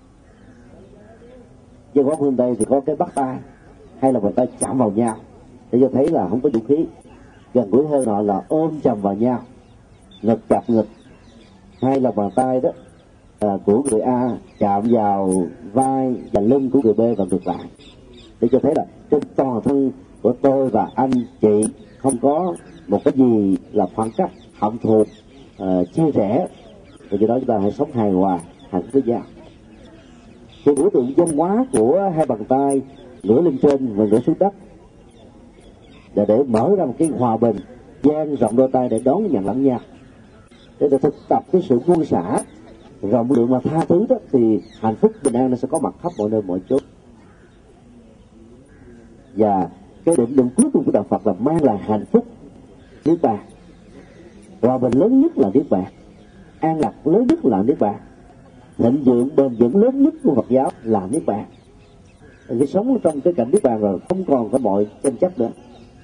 Trên quán phương Tây thì có cái bắt tay hay là bàn tay chạm vào nhau để cho thấy là không có vũ khí. Gần gũi hơn họ là ôm chầm vào nhau, ngực chặt ngực, 2 lòng bàn tay đó của người A chạm vào vai và lưng của người B và ngược lại, để cho thấy là trên toàn thân của tôi và anh chị không có một cái gì là khoảng cách, hận thù, chia rẽ, và do đó chúng ta hãy sống hài hòa, hạnh phúc với nhau. Cái biểu tượng văn hóa của hai bàn tay ngửa lên trên và ngửa xuống đất là để mở ra một cái hòa bình, dang rộng đôi tay để đón nhận lẫn nhau, để thực tập cái sự buông xả rộng lượng và tha thứ đó, thì hạnh phúc bình an nó sẽ có mặt khắp mọi nơi mọi chỗ. Và cái định lượng cuối cùng của đạo Phật là mang lại hạnh phúc niết bàn. Hòa bình lớn nhất là niết bàn, an lạc lớn nhất là niết bàn, thịnh vượng bền vững lớn nhất của Phật giáo là niết bàn. Khi sống trong cái cảnh niết bàn rồi không còn có mọi tranh chấp nữa.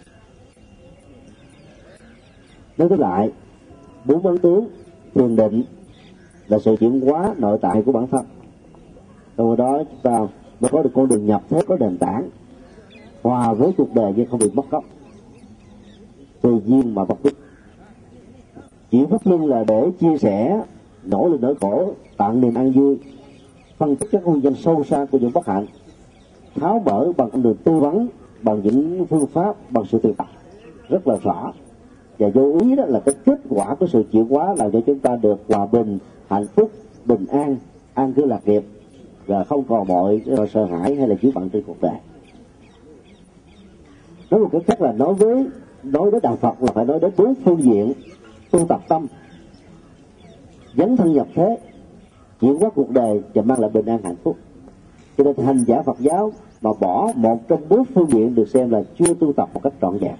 Nói tóm lại, 4 ấn tướng thiền định là sự chuyển hóa nội tại của bản thân. Trong đó chúng ta mới có được con đường nhập thế có nền tảng, hòa với cuộc đời nhưng không bị mất gốc, tùy duyên mà bất đức. Chuyển pháp luân là để chia sẻ nỗi lên nỗi khổ, tặng niềm an vui, phân tích các nguyên nhân sâu xa của những bất hạnh, tháo mở bằng con đường tư vấn, bằng những phương pháp, bằng sự thực tập rất là rõ. Và vô ý đó là cái kết quả của sự chuyển hóa làm cho chúng ta được hòa bình, hạnh phúc, bình an, an cư lạc nghiệp, và không còn mọi sợ hãi hay là chướng bận trên cuộc đời. Nói một cách khác là nói đến đạo Phật là phải nói đến 4 phương diện: tu tập tâm, dấn thân nhập thế, chuyển hóa cuộc đời và mang lại bình an hạnh phúc. Cho nên hành giả Phật giáo mà bỏ một trong 4 phương diện được xem là chưa tu tập một cách trọn vẹn.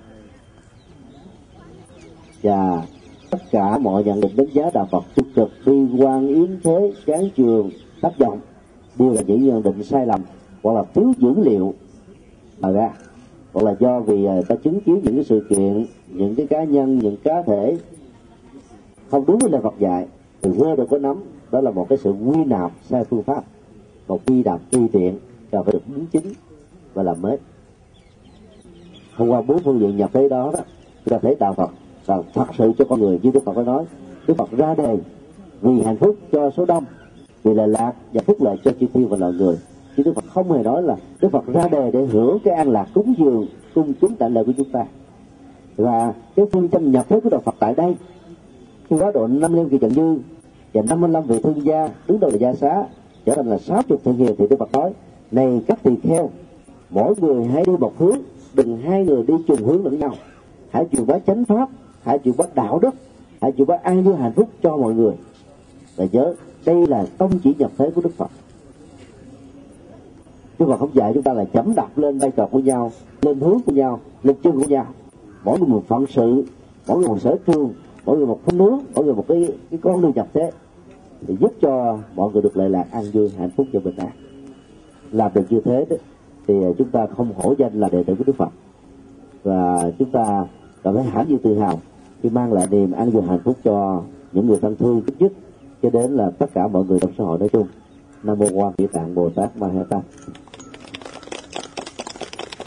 Và tất cả mọi nhận định đánh giá đạo Phật tích cực, bi quan, yếm thế, chán chường, thất vọng đều là những nhận định sai lầm, hoặc là thiếu dữ liệu mà ra, hoặc là do vì ta chứng kiến những cái sự kiện, những cái cá nhân, những cá thể không đúng với lời Phật dạy thì quơ được có nắm. Đó là một cái sự quy nạp sai phương pháp, một quy nạp tùy tiện, cần phải được đính chính và làm mới. Thông qua 4 phương diện nhập thế đó, chúng ta thấy đạo Phật là thật sự cho con người. Như Đức Phật có nói, Đức Phật ra đời vì hạnh phúc cho số đông, vì là lạc và phúc lợi cho chư thiên và loài người. Chứ Đức Phật không hề nói là Đức Phật ra đời để hưởng cái an lạc cúng dường cung chúng tại lời của chúng ta. Và cái phương châm nhập thế của đạo Phật tại đây, khi quá độ 55 kỳ Trần Như và 55 vị thương gia đứng đầu là gia xá trở thành là 60 thiện hiền, thì Đức Phật nói: này các tỳ kheo, mỗi người hãy đi một hướng, đừng hai người đi trùng hướng lẫn nhau. Hãy truyền bá chánh pháp, hãy truyền bá đạo đức, hãy truyền bá an vui hạnh phúc cho mọi người. Và nhớ, đây là tông chỉ nhập thế của Đức Phật. Đức Phật không dạy chúng ta là chấm đặt lên vai trò của nhau, lên hướng của nhau, lên chân của nhau. Mỗi người một phận sự, mỗi người một sở trường, mỗi người một khuynh hướng, mỗi người một cái con đường nhập thế, để giúp cho mọi người được lợi lạc, an vui, hạnh phúc và bình an. Làm được như thế đó, thì chúng ta không hổ danh là đệ tử của Đức Phật, và chúng ta cảm thấy hãnh diện tự hào khi mang lại niềm an vui hạnh phúc cho những người thân thương nhất, cho đến là tất cả mọi người trong xã hội nói chung. Nam mô Quan Địa Tạng Bồ Tát Ma Ha Tát.